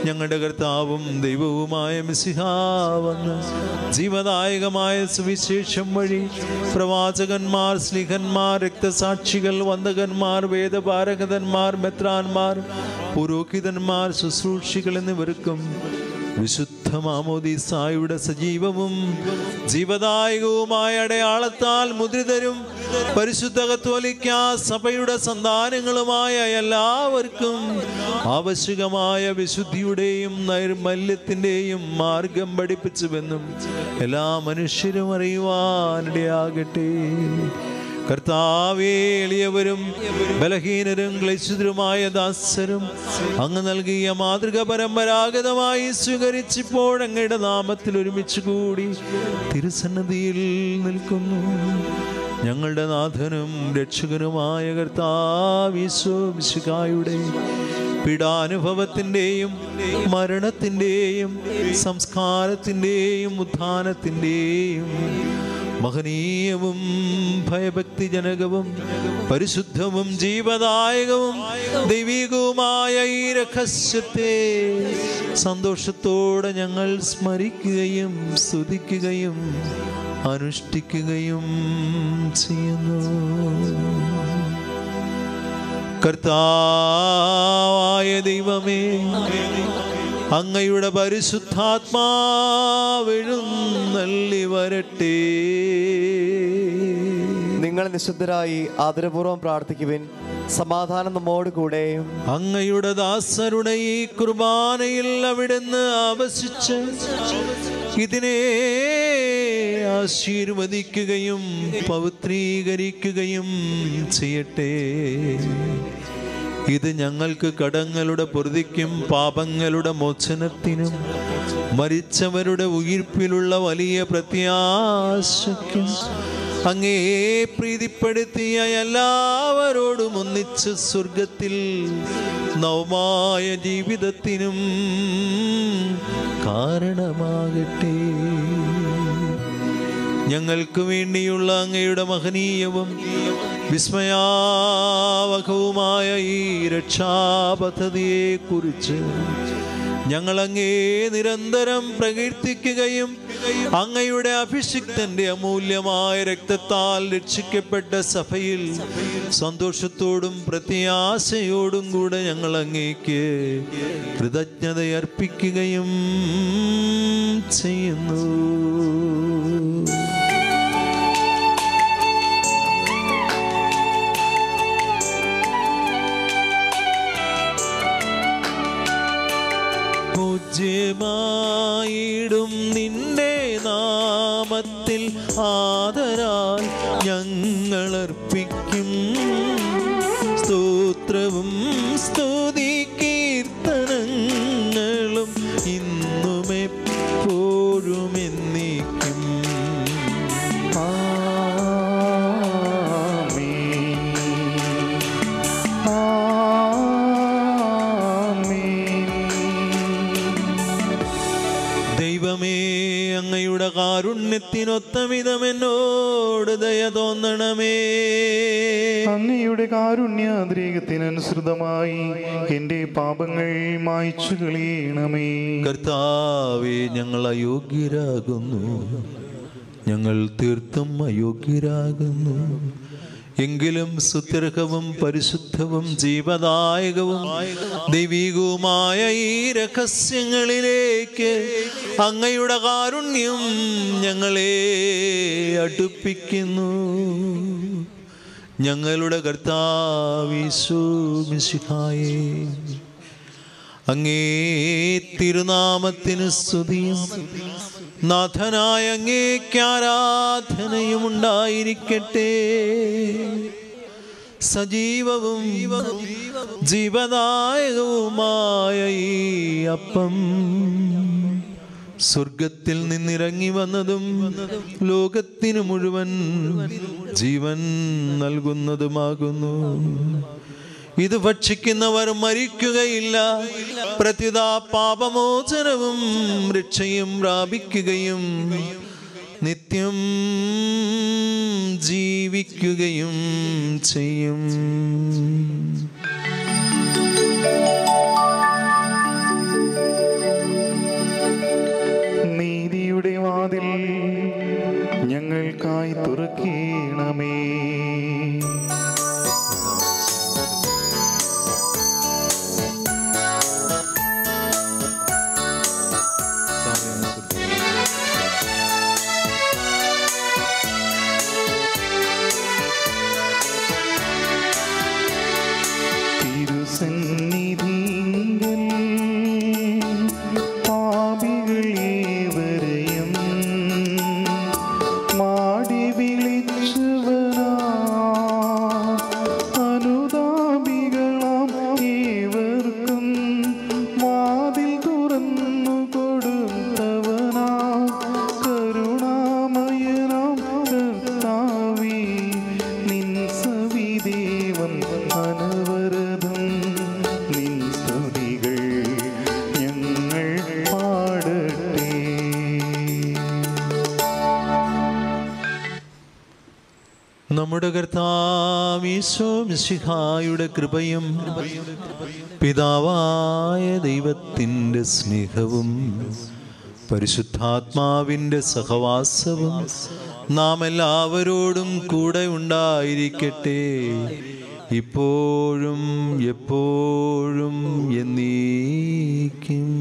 ഞങ്ങളുടെ കർത്താവും ദൈവവുമായ മിശിഹാ വന്ന് ജീവദായകമായ സുവിശേഷം വഴി പ്രവാചകന്മാർ, സ്ലിഹന്മാർ, രക്തസാക്ഷികൾ, വന്ദകന്മാർ, വേദപാരകന്മാർ, മെത്രാന്മാർ, പുരോഹിതന്മാർ, ശുശ്രൂഷികൾ എന്നിവർക്കും വിശുദ്ധ മാമോദീസായുടെ സജീവവും ജീവദായകവുമായ അടയാളത്താൽ മുദ്രിതരും പരിശുദ്ധ കത്തോലിക്കാ സഭയുടെ സന്താനങ്ങളുമായ എല്ലാവർക്കും ആവശ്യകമായ വിശുദ്ധിയുടെയും നൈർമല്യത്തിൻ്റെയും മാർഗം പഠിപ്പിച്ചുവെന്നും എല്ലാ മനുഷ്യരും അറിയുവാനിടയാകട്ടെ. കർത്താവേ, എളിയവരും ബലഹീനരും ക്ലേശിതരുമായ ദാസരും അങ്ങ് നൽകിയ മാതൃക പരമ്പരാഗതമായി സ്വീകരിച്ചിപ്പോൾ അങ്ങയുടെ നാമത്തിൽ ഒരുമിച്ച് കൂടി തിരുസന്നിധിയിൽ നിൽക്കുന്നു. ഞങ്ങളുടെ നാഥനും രക്ഷകനുമായ കർത്താവീശോ മിശിഹായുടെ പീഡാനുഭവത്തിൻ്റെയും മരണത്തിൻ്റെയും സംസ്കാരത്തിൻ്റെയും ഉത്ഥാനത്തിൻ്റെയും മഹനീയവും ഭയഭക്തിജനകവും പരിശുദ്ധവും ജീവദായകവും ദൈവികവുമായ ഈ രഹസ്യത്തെ സന്തോഷത്തോടെ ഞങ്ങൾ സ്മരിക്കുകയും സ്തുതിക്കുകയും അനുഷ്ഠിക്കുകയും ചെയ്യുന്നു. കർത്താവായ ദൈവമേ, അങ്ങയുടെ പരിശുദ്ധാത്മാവെഴുന്നള്ളി വരട്ടെ. നിങ്ങൾ നിശബ്ദരായി ആദരപൂർവ്വം പ്രാർത്ഥിക്കുവിൻ. സമാധാനം നമ്മോട് കൂടെ. അങ്ങയുടെ ദാസരുടെ ഈ കുർബാനയിൽ അവിടുന്ന് ആവസിച്ച് ഇതിനെ ആശീർവദിക്കുകയും പവിത്രീകരിക്കുകയും ചെയ്യട്ടെ. ഇത് ഞങ്ങൾക്ക് കടങ്ങളുടെ പൊറുതിക്കും പാപങ്ങളുടെ മോചനത്തിനും മരിച്ചവരുടെ ഉയിർപ്പിലുള്ള വലിയ പ്രത്യാശയ്ക്കും അങ്ങേ പ്രീതിപ്പെടുത്തിയ എല്ലാവരോടും ഒന്നിച്ച് സ്വർഗത്തിൽ നവമായ ജീവിതത്തിനും കാരണമാകട്ടെ. ഞങ്ങൾക്ക് വേണ്ടിയുള്ള അങ്ങയുടെ മഹനീയവും വിസ്മയാവഹവുമായ ഈ രക്ഷാപദ്ധതിയെ കുറിച്ച് ഞങ്ങൾ അങ്ങേ നിരന്തരം പ്രകീർത്തിക്കുകയും അങ്ങയുടെ അഭിഷിക്തന്റെ അമൂല്യമായ രക്തത്താൽ രക്ഷിക്കപ്പെട്ട സഭയിൽ സന്തോഷത്തോടും പ്രത്യാശയോടും കൂടെ ഞങ്ങൾ അങ്ങേക്ക് കൃതജ്ഞതയർപ്പിക്കുകയും ചെയ്യുന്നു. പൂജ്യമായിടും നിന്റെ നാമത്തിൽ ആദരാൽ ഞങ്ങളർപ്പിക്കും സ്തോത്രവും സ്തുതി കീർത്തനങ്ങളും ഇന്നും എപ്പോഴും എന്നേക്കും. ദൈവമേ, അങ്ങയുടെ കാരുണ്യത്തിനൊത്ത വിധം എന്നോട് ദയ തോന്നണമേ. അങ്ങയുടെ കാരുണ്യാതിരേകത്തിനനുസൃതമായി എന്റെ പാപങ്ങൾ മായ്ച്ചു കളയണമേ. കർത്താവേ, ഞങ്ങൾ അയോഗ്യരാകുന്നു, ഞങ്ങൾ തീർത്തും അയോഗ്യരാകുന്നു. എങ്കിലും സുത്യർഹവും പരിശുദ്ധവും ജീവദായകവും ദൈവികവുമായ ഈ രഹസ്യങ്ങളിലേക്ക് അങ്ങയുടെ കാരുണ്യം ഞങ്ങളെ അടുപ്പിക്കുന്നു. ഞങ്ങളുടെ കർത്താവീശോ മിശിഹായേ, അങ്ങേ തിരുനാമത്തിന് സ്തുതിയും നാഥനായ അങ്ങേക്ക് ആരാധനയും ഉണ്ടായിരിക്കട്ടെ. സജീവവും ജീവദായകവുമായ ഈ അപ്പം സ്വർഗത്തിൽ നിന്നിറങ്ങി വന്നതും ലോകത്തിനു മുഴുവൻ ജീവൻ നൽകുന്നതുമാകുന്നു. ഇത് ഭക്ഷിക്കുന്നവർ മരിക്കുകയില്ല, പ്രത്യുത പാപമോചനവും രക്ഷയും പ്രാപിക്കുകയും നിത്യം ജീവിക്കുകയും ചെയ്യും. ഞങ്ങളുടെ കർത്താവ് ഈശോ മിശിഹായുടെ കൃപയും പിതാവായ ദൈവത്തിൻ്റെ സ്നേഹവും പരിശുദ്ധാത്മാവിൻ്റെ സഹവാസവും നാം എല്ലാവരോടും കൂടെ ഉണ്ടായിരിക്കട്ടെ, ഇപ്പോഴും എപ്പോഴും എന്നേക്കും.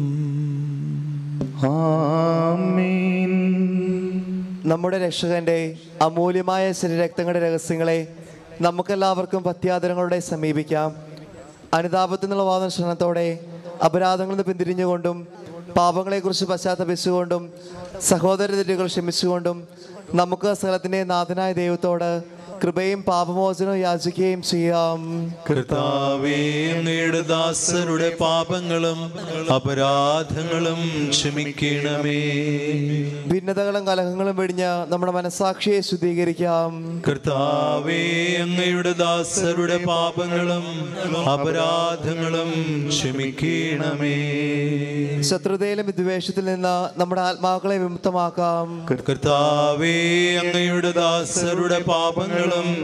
ആമേൻ. നമ്മുടെ രക്ഷകന്റെ അമൂല്യമായ ശരീരരക്തങ്ങളുടെ രഹസ്യങ്ങളെ നമുക്കെല്ലാവർക്കും പത്യാദരങ്ങളോടെ സമീപിക്കാം. അനുതാപത്തിനുള്ള വാദനശ്രവണത്തോടെ അപരാധങ്ങളിൽ നിന്ന് പിന്തിരിഞ്ഞുകൊണ്ടും പാപങ്ങളെക്കുറിച്ച് പശ്ചാത്തപിച്ചുകൊണ്ടും സഹോദര തെറ്റുകൾ ക്ഷമിച്ചുകൊണ്ടും നമുക്ക് സകലത്തിൻ്റെ നാഥനായ ദൈവത്തോട് കൃപയും പാപമോചനവും യാചിക്കുകയും ചെയ്യാം. കർത്താവേ, അങ്ങയുടെ ദാസരുടെ പാപങ്ങളും അപരാധങ്ങളും ക്ഷമിക്കണമേ. ഭിന്നതകളും കലഹങ്ങളും വെടിഞ്ഞ് നമ്മുടെ മനസ്സാക്ഷിയെ ശുദ്ധീകരിക്കാം. കർത്താവേ, അങ്ങയുടെ ദാസരുടെ പാപങ്ങളും അപരാധങ്ങളും ക്ഷമിക്കണമേ. ശത്രുതയിലും വിദ്വേഷത്തിൽ നിന്ന് നമ്മുടെ ആത്മാക്കളെ വിമുക്തമാക്കാം. കർത്താവേ, അങ്ങയുടെ ദാസരുടെ പാപങ്ങളും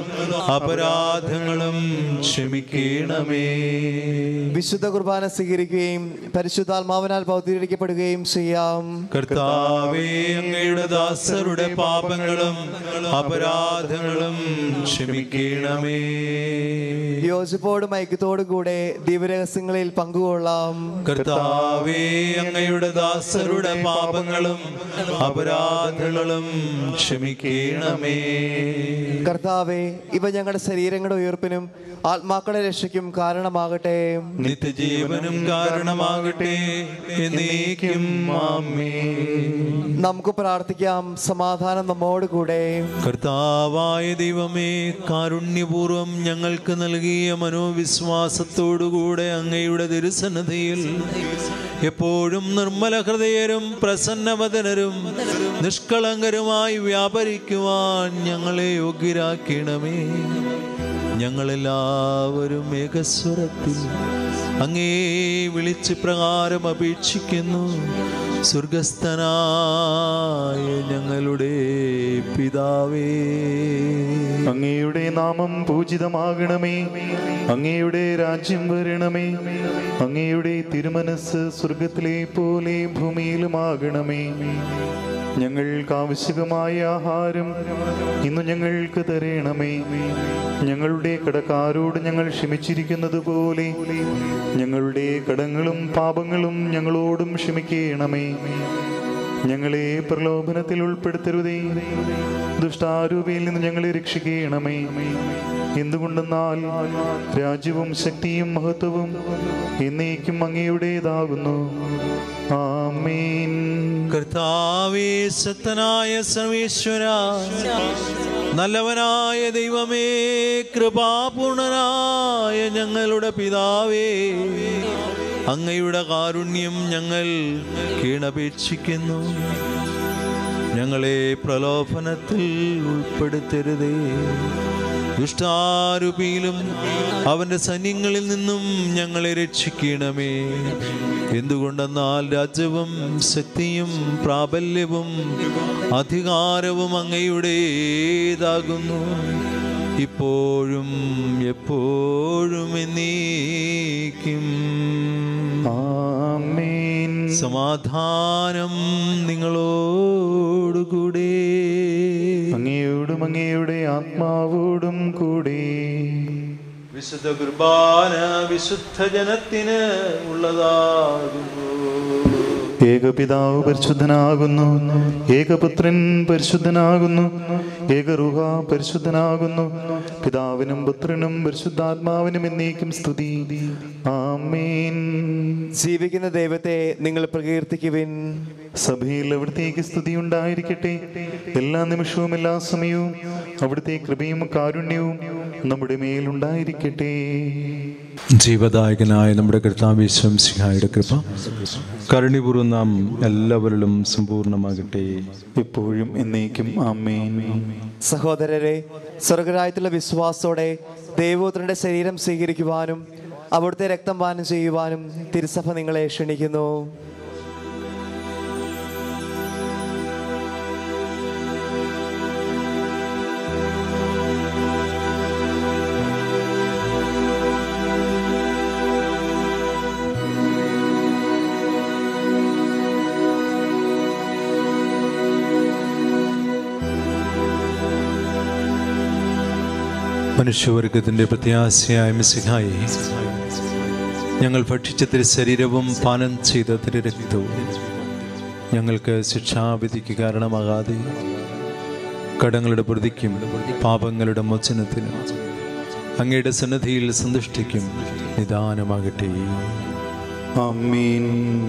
അപരാധങ്ങളും ക്ഷമിക്കണമേ. വിശുദ്ധ കുർബാന സ്വീകരിക്കുകയും പരിശുദ്ധാത്മാവിനാൽ പൗത്രീകരിക്കപ്പെടുകയും ചെയ്യാം. കർത്താവേ, അങ്ങയുടെ ദാസരുടെ പാപങ്ങളും അപരാധങ്ങളും ക്ഷമിക്കണമേ. യോജിപ്പോടും ഐക്യത്തോടും കൂടെ ദിവ്യരഹസ്യങ്ങളിൽ പങ്കുകൊള്ളാം. കർത്താവേ, അങ്ങയുടെ ദാസരുടെ പാപങ്ങളും അപരാധങ്ങളും ക്ഷമിക്കണമേ. കർത്താവേ, ഇവ ഞങ്ങളുടെ ശരീരങ്ങളുടെ ഉയർപ്പിനും ആത്മാക്കളുടെ രക്ഷയ്ക്കും കാരണമാകട്ടെ, നിത്യജീവനും കാരണമാകട്ടെ, എന്നേക്കും ആമേൻ. നമുക്ക് പ്രാർത്ഥിക്കാം. സമാധാനം നമ്മോട് കൂടെ. കർത്താവായ ദൈവമേ, കാരുണ്യപൂർവം ഞങ്ങൾക്ക് നൽകിയ മനോവിശ്വാസത്തോടുകൂടെ അങ്ങയുടെ തിരുസന്നിധിയിൽ എപ്പോഴും നിർമ്മല ഹൃദയരും പ്രസന്നവദനരും നിഷ്കളങ്കരുമായി വ്യാപരിക്കുവാൻ ഞങ്ങളെ യോഗ്യരാക്കണമേ. ഞങ്ങളെല്ലാവരും ഏകസ്വരത്തിൽ അങ്ങേ വിളിച്ച് പ്രകാരം അപേക്ഷിക്കുന്നു. സ്വർഗസ്ഥനായ ഞങ്ങളുടെ പിതാവേ, അങ്ങയുടെ നാമം പൂജിതമാകണമേ, അങ്ങയുടെ രാജ്യം വരണമേ, അങ്ങയുടെ തിരുമനസ് സ്വർഗത്തിലെ പോലെ ഭൂമിയിലുമാകണമേ. ഞങ്ങൾക്ക് ആവശ്യമായ ആഹാരം ഇന്ന് ഞങ്ങൾക്ക് തരണമേ. ഞങ്ങളുടെ കടക്കാരോട് ഞങ്ങൾ ക്ഷമിച്ചിരിക്കുന്നത് പോലെ ഞങ്ങളുടെ കടങ്ങളും പാപങ്ങളും ഞങ്ങളോടും ക്ഷമിക്കണമേ. ഞങ്ങളെ പ്രലോഭനത്തിൽ ഉൾപ്പെടുത്തരുതേ, ദുഷ്ടാരൂപിയിൽ നിന്ന് ഞങ്ങളെ രക്ഷിക്കണമേ. എന്തുകൊണ്ടെന്നാൽ രാജ്യവും ശക്തിയും മഹത്വവും എന്നേക്കും അങ്ങയുടേതാകുന്നു. ആമേൻ. കർത്താവേ, ശക്തനായ സർവേശ്വരാ, നല്ലവനായ ദൈവമേ, കൃപാപൂർണനായ ഞങ്ങളുടെ പിതാവേ, അങ്ങയുടെ കാരുണ്യം ഞങ്ങൾ കീണപേക്ഷിക്കുന്നു. ഞങ്ങളെ പ്രലോഭനത്തിൽ ഉൾപ്പെടുത്തരുതേ, ദുഷ്ടാരൂപിയിലും അവൻ്റെ സൈന്യങ്ങളിൽ നിന്നും ഞങ്ങളെ രക്ഷിക്കണമേ. എന്തുകൊണ്ടെന്നാൽ രാജ്യവും ശക്തിയും പ്രാബല്യവും അധികാരവും അങ്ങയുടേതാകുന്നു, ഇപ്പോഴും എപ്പോഴും എന്നേക്കും. ആമേൻ. സമാധാനം നിങ്ങളോടുകൂടെ. അങ്ങയോടും അങ്ങയുടെ ആത്മാവോടും കൂടെ. വിശുദ്ധ കുർബാന വിശുദ്ധ ജനത്തിന് ഉള്ളതാകുന്നു. ഏകപിതാവ് പരിശുദ്ധനാകുന്നു, ഏകപുത്രൻ പരിശുദ്ധനാകുന്നു, ഏകറുഹ പരിശുദ്ധനാകുന്നു. പിതാവിനും പുത്രനും പരിശുദ്ധാത്മാവിനും എന്നേക്കും സ്തുതി. ആമേൻ. ജീവിക്കുന്ന ദൈവത്തെ നിങ്ങൾ പ്രകീർത്തിക്കുവിൻ. സഭയിൽ അവിടുത്തേക്ക് സ്തുതി ഉണ്ടായിരിക്കട്ടെ. എല്ലാ നിമിഷവും എല്ലാ സമയവും അവിടുത്തെ കൃപയും കാരുണ്യവും നമ്മുടെ മേലുണ്ടായിരിക്കട്ടെ. ജീവദായകനായ നമ്മുടെ കർത്താവ് യേശു മിശിഹായുടെ കൃപ കരുണ്യപൂർവ്വം നാം എല്ലാവരിലും സമ്പൂർണ്ണമാകട്ടെ, എപ്പോഴും എന്നേക്കും. ആമേൻ. സഹോദരരെ, സ്വർഗരാജ്യത്തിലുള്ള വിശ്വാസത്തോടെ ദൈവപുത്രന്റെ ശരീരം സ്വീകരിക്കുവാനും അവിടുത്തെ രക്തം പാനം ചെയ്യുവാനും തിരുസഭ നിങ്ങളെ ക്ഷണിക്കുന്നു. മനുഷ്യവർഗത്തിൻ്റെ പ്രത്യാശയായ മിശിഹായെ, ഞങ്ങൾ ഭക്ഷിച്ച തിരു ശരീരവും പാനം ചെയ്ത തിരു രക്തവും ഞങ്ങൾക്ക് ശിക്ഷാവിധിക്ക് കാരണമാകാതെ കടങ്ങളുടെ പ്രതിക്കും പാപങ്ങളുടെ മോചനത്തിനും അങ്ങയുടെ സന്നിധിയിൽ സന്തുഷ്ടിക്കും നിദാനമാകട്ടെ. ആമേൻ.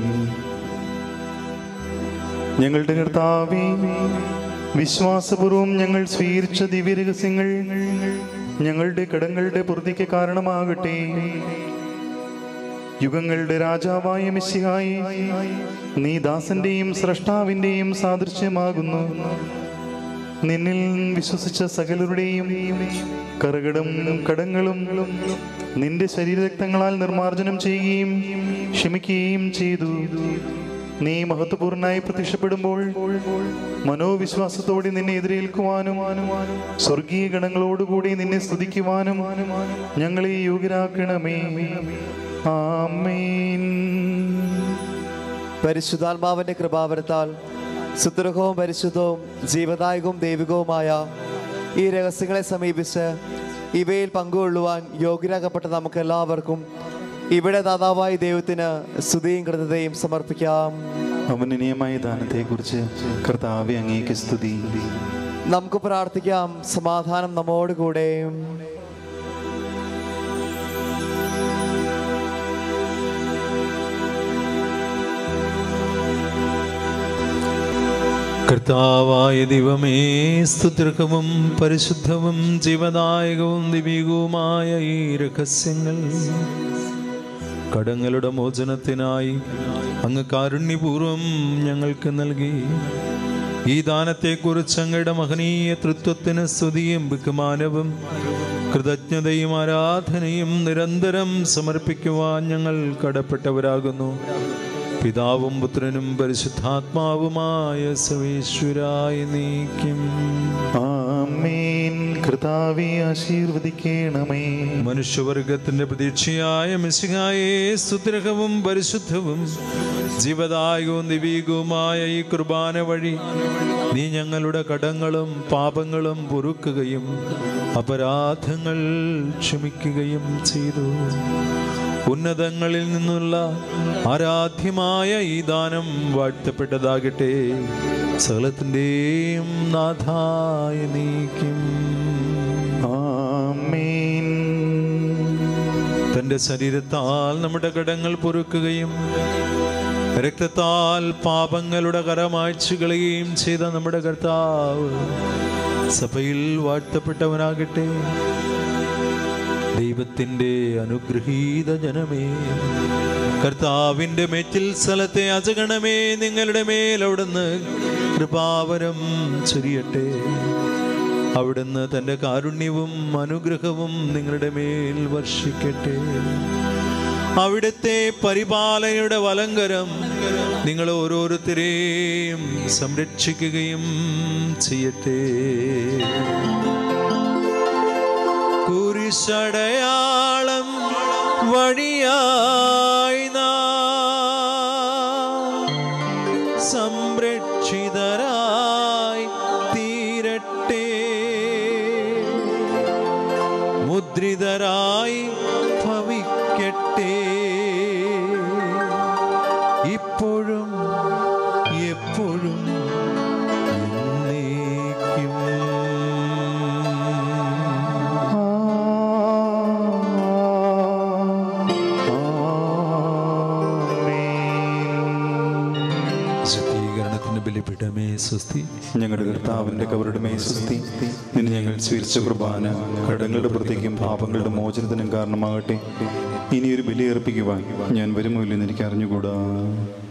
ഞങ്ങളുടെ കർത്താവേ, വിശ്വാസപൂർവം ഞങ്ങൾ സ്വീകരിച്ച ദിവ്യരഹസ്യങ്ങൾ ഞങ്ങളുടെ കടങ്ങളുടെ പൂർത്തിക്ക് കാരണമാകട്ടെ. യുഗങ്ങളുടെ രാജാവായ മിശിഹായേ, നീ ദാസന്റെയും സ്രഷ്ടാവിന്റെയും സാദൃശ്യമാകുന്നു. നിന്നിൽ വിശ്വസിച്ച സകലരുടെയും കറകടം കടങ്ങളും നിന്റെ ശരീരരക്തങ്ങളാൽ നിർമ്മാർജ്ജനം ചെയ്യുകയും ക്ഷമിക്കുകയും ചെയ്തു. നീ മഹത്വപൂർണനായി പ്രത്യക്ഷപ്പെടുമ്പോൾ മനോവിശ്വാസത്തോടെ നിന്നെ എതിരേൽക്കുവാനും സ്വർഗീയ ഗണങ്ങളോടുകൂടി നിന്നെ സ്തുതിക്കുവാനും ഞങ്ങളെ യോഗ്യരാക്കണമേ. ആമേൻ. പരിശുദ്ധാത്മാവിന്റെ കൃപാവരത്താൽ സുദൃഢവും പരിശുദ്ധവും ജീവദായകവും ദൈവികവുമായ ഈ രഹസ്യങ്ങളെ സമീപിച്ച് ഇവയിൽ പങ്കുകൊള്ളുവാൻ യോഗ്യരാക്കപ്പെട്ട നമുക്ക് എല്ലാവർക്കും ഇവിടെ ദാതാവായ ദൈവത്തിന് സ്തുതിയും കൃതജ്ഞതയും സമർപ്പിക്കാം. അവനീയമായ ദാനത്തെക്കുറിച്ച് കർത്താവേ അങ്ങേക്ക് സ്തുതി. നമുക്ക് പ്രാർത്ഥിക്കാം. സമാധാനം നമ്മോടുകൂടെ. കർത്താവായ ദൈവമേ, സ്തുത്യർഹവും പരിശുദ്ധവും ജീവദായകവും ദിവ്യവുമായ ഈ രഹസ്യങ്ങൾ കടങ്ങളുടെ മോചനത്തിനായി അങ്ങ് കാരുണ്യപൂർവം ഞങ്ങൾക്ക് നൽകി. ഈ ദാനത്തെക്കുറിച്ച് അങ്ങയുടെ മഹനീയ തൃത്വത്തിന് സ്തുതിയും ബഹുമാനവും കൃതജ്ഞതയും ആരാധനയും നിരന്തരം സമർപ്പിക്കുവാൻ ഞങ്ങൾ കടപ്പെട്ടവരാകുന്നു. പിതാവും പുത്രനും പരിശുദ്ധാത്മാവുമായ സർവേശ്വരായ നീക്കും. ആമേൻ. കർത്താവേ ആശീർവദിക്കണമേ. മനുഷ്യവർഗത്തിന്റെ പ്രതീക്ഷയായ മിശിഹായെ, സ്തുത്യർഹവും പരിശുദ്ധവും ജീവദായകവും ദിവ്യവുമായ ഈ കുർബാന വഴി നീ ഞങ്ങളുടെ കടങ്ങളും പാപങ്ങളും പൊറുക്കുകയും അപരാധങ്ങൾ ക്ഷമിക്കുകയും ചെയ്തു. ഉന്നതങ്ങളിൽ നിന്നുള്ള ആരാധ്യമായ ഈ ദാനം വാഴ്ത്തപ്പെട്ടതാകട്ടെ. സകലത്തിൻ്റെയും നാഥായ നീക്കും. ആമേൻ. തൻ്റെ ശരീരത്താൽ നമ്മുടെ കടങ്ങൾ പൊറുക്കുകയും രക്തത്താൽ പാപങ്ങളുടെ കരമായ്ച്ചു കളയുകയും ചെയ്ത നമ്മുടെ കർത്താവ് സഭയിൽ വാഴ്ത്തപ്പെട്ടവനാകട്ടെ. ദൈവത്തിൻ്റെ അനുഗ്രഹീത ജനമേ, കർത്താവിൻ്റെ മേച്ചിൽ സ്ഥലത്തെ അജഗണമേ, നിങ്ങളുടെ മേൽ അവിടുന്ന് കൃപാവരം ചൊരിയട്ടെ. അവിടുന്ന് തൻ്റെ കാരുണ്യവും അനുഗ്രഹവും നിങ്ങളുടെ മേൽ വർഷിക്കട്ടെ. അവിടുത്തെ പരിപാലനയുടെ വലങ്കരം നിങ്ങൾ ഓരോരുത്തരെയും സംരക്ഷിക്കുകയും ചെയ്യട്ടെ. കുരിശടയാളം വഴിയായി നാം സംരക്ഷിതരായി തീരട്ടെ. മുദ്രിതരായി ഭവിക്കട്ടെ. ഇപ്പോഴും എപ്പോഴും എന്നേക്കും. ശുദ്ധീകരണത്തിന് ബലിപീഠമേ സ്വസ്തി. ഞങ്ങളുടെ കർത്താവിന്റെ കബറുടമേ സ്വസ്തി. നിന്നെ ഞങ്ങൾ സ്വീകരിച്ച കുർബാന കടങ്ങളുടെ പ്രത്യേകം പാപങ്ങളുടെ മോചനത്തിനും കാരണമാകട്ടെ. ഇനിയൊരു ബലി അർപ്പിക്കുവാൻ ഞാൻ വരുമോ ഇല്ലെന്ന് എനിക്ക് അറിഞ്ഞുകൂടാ.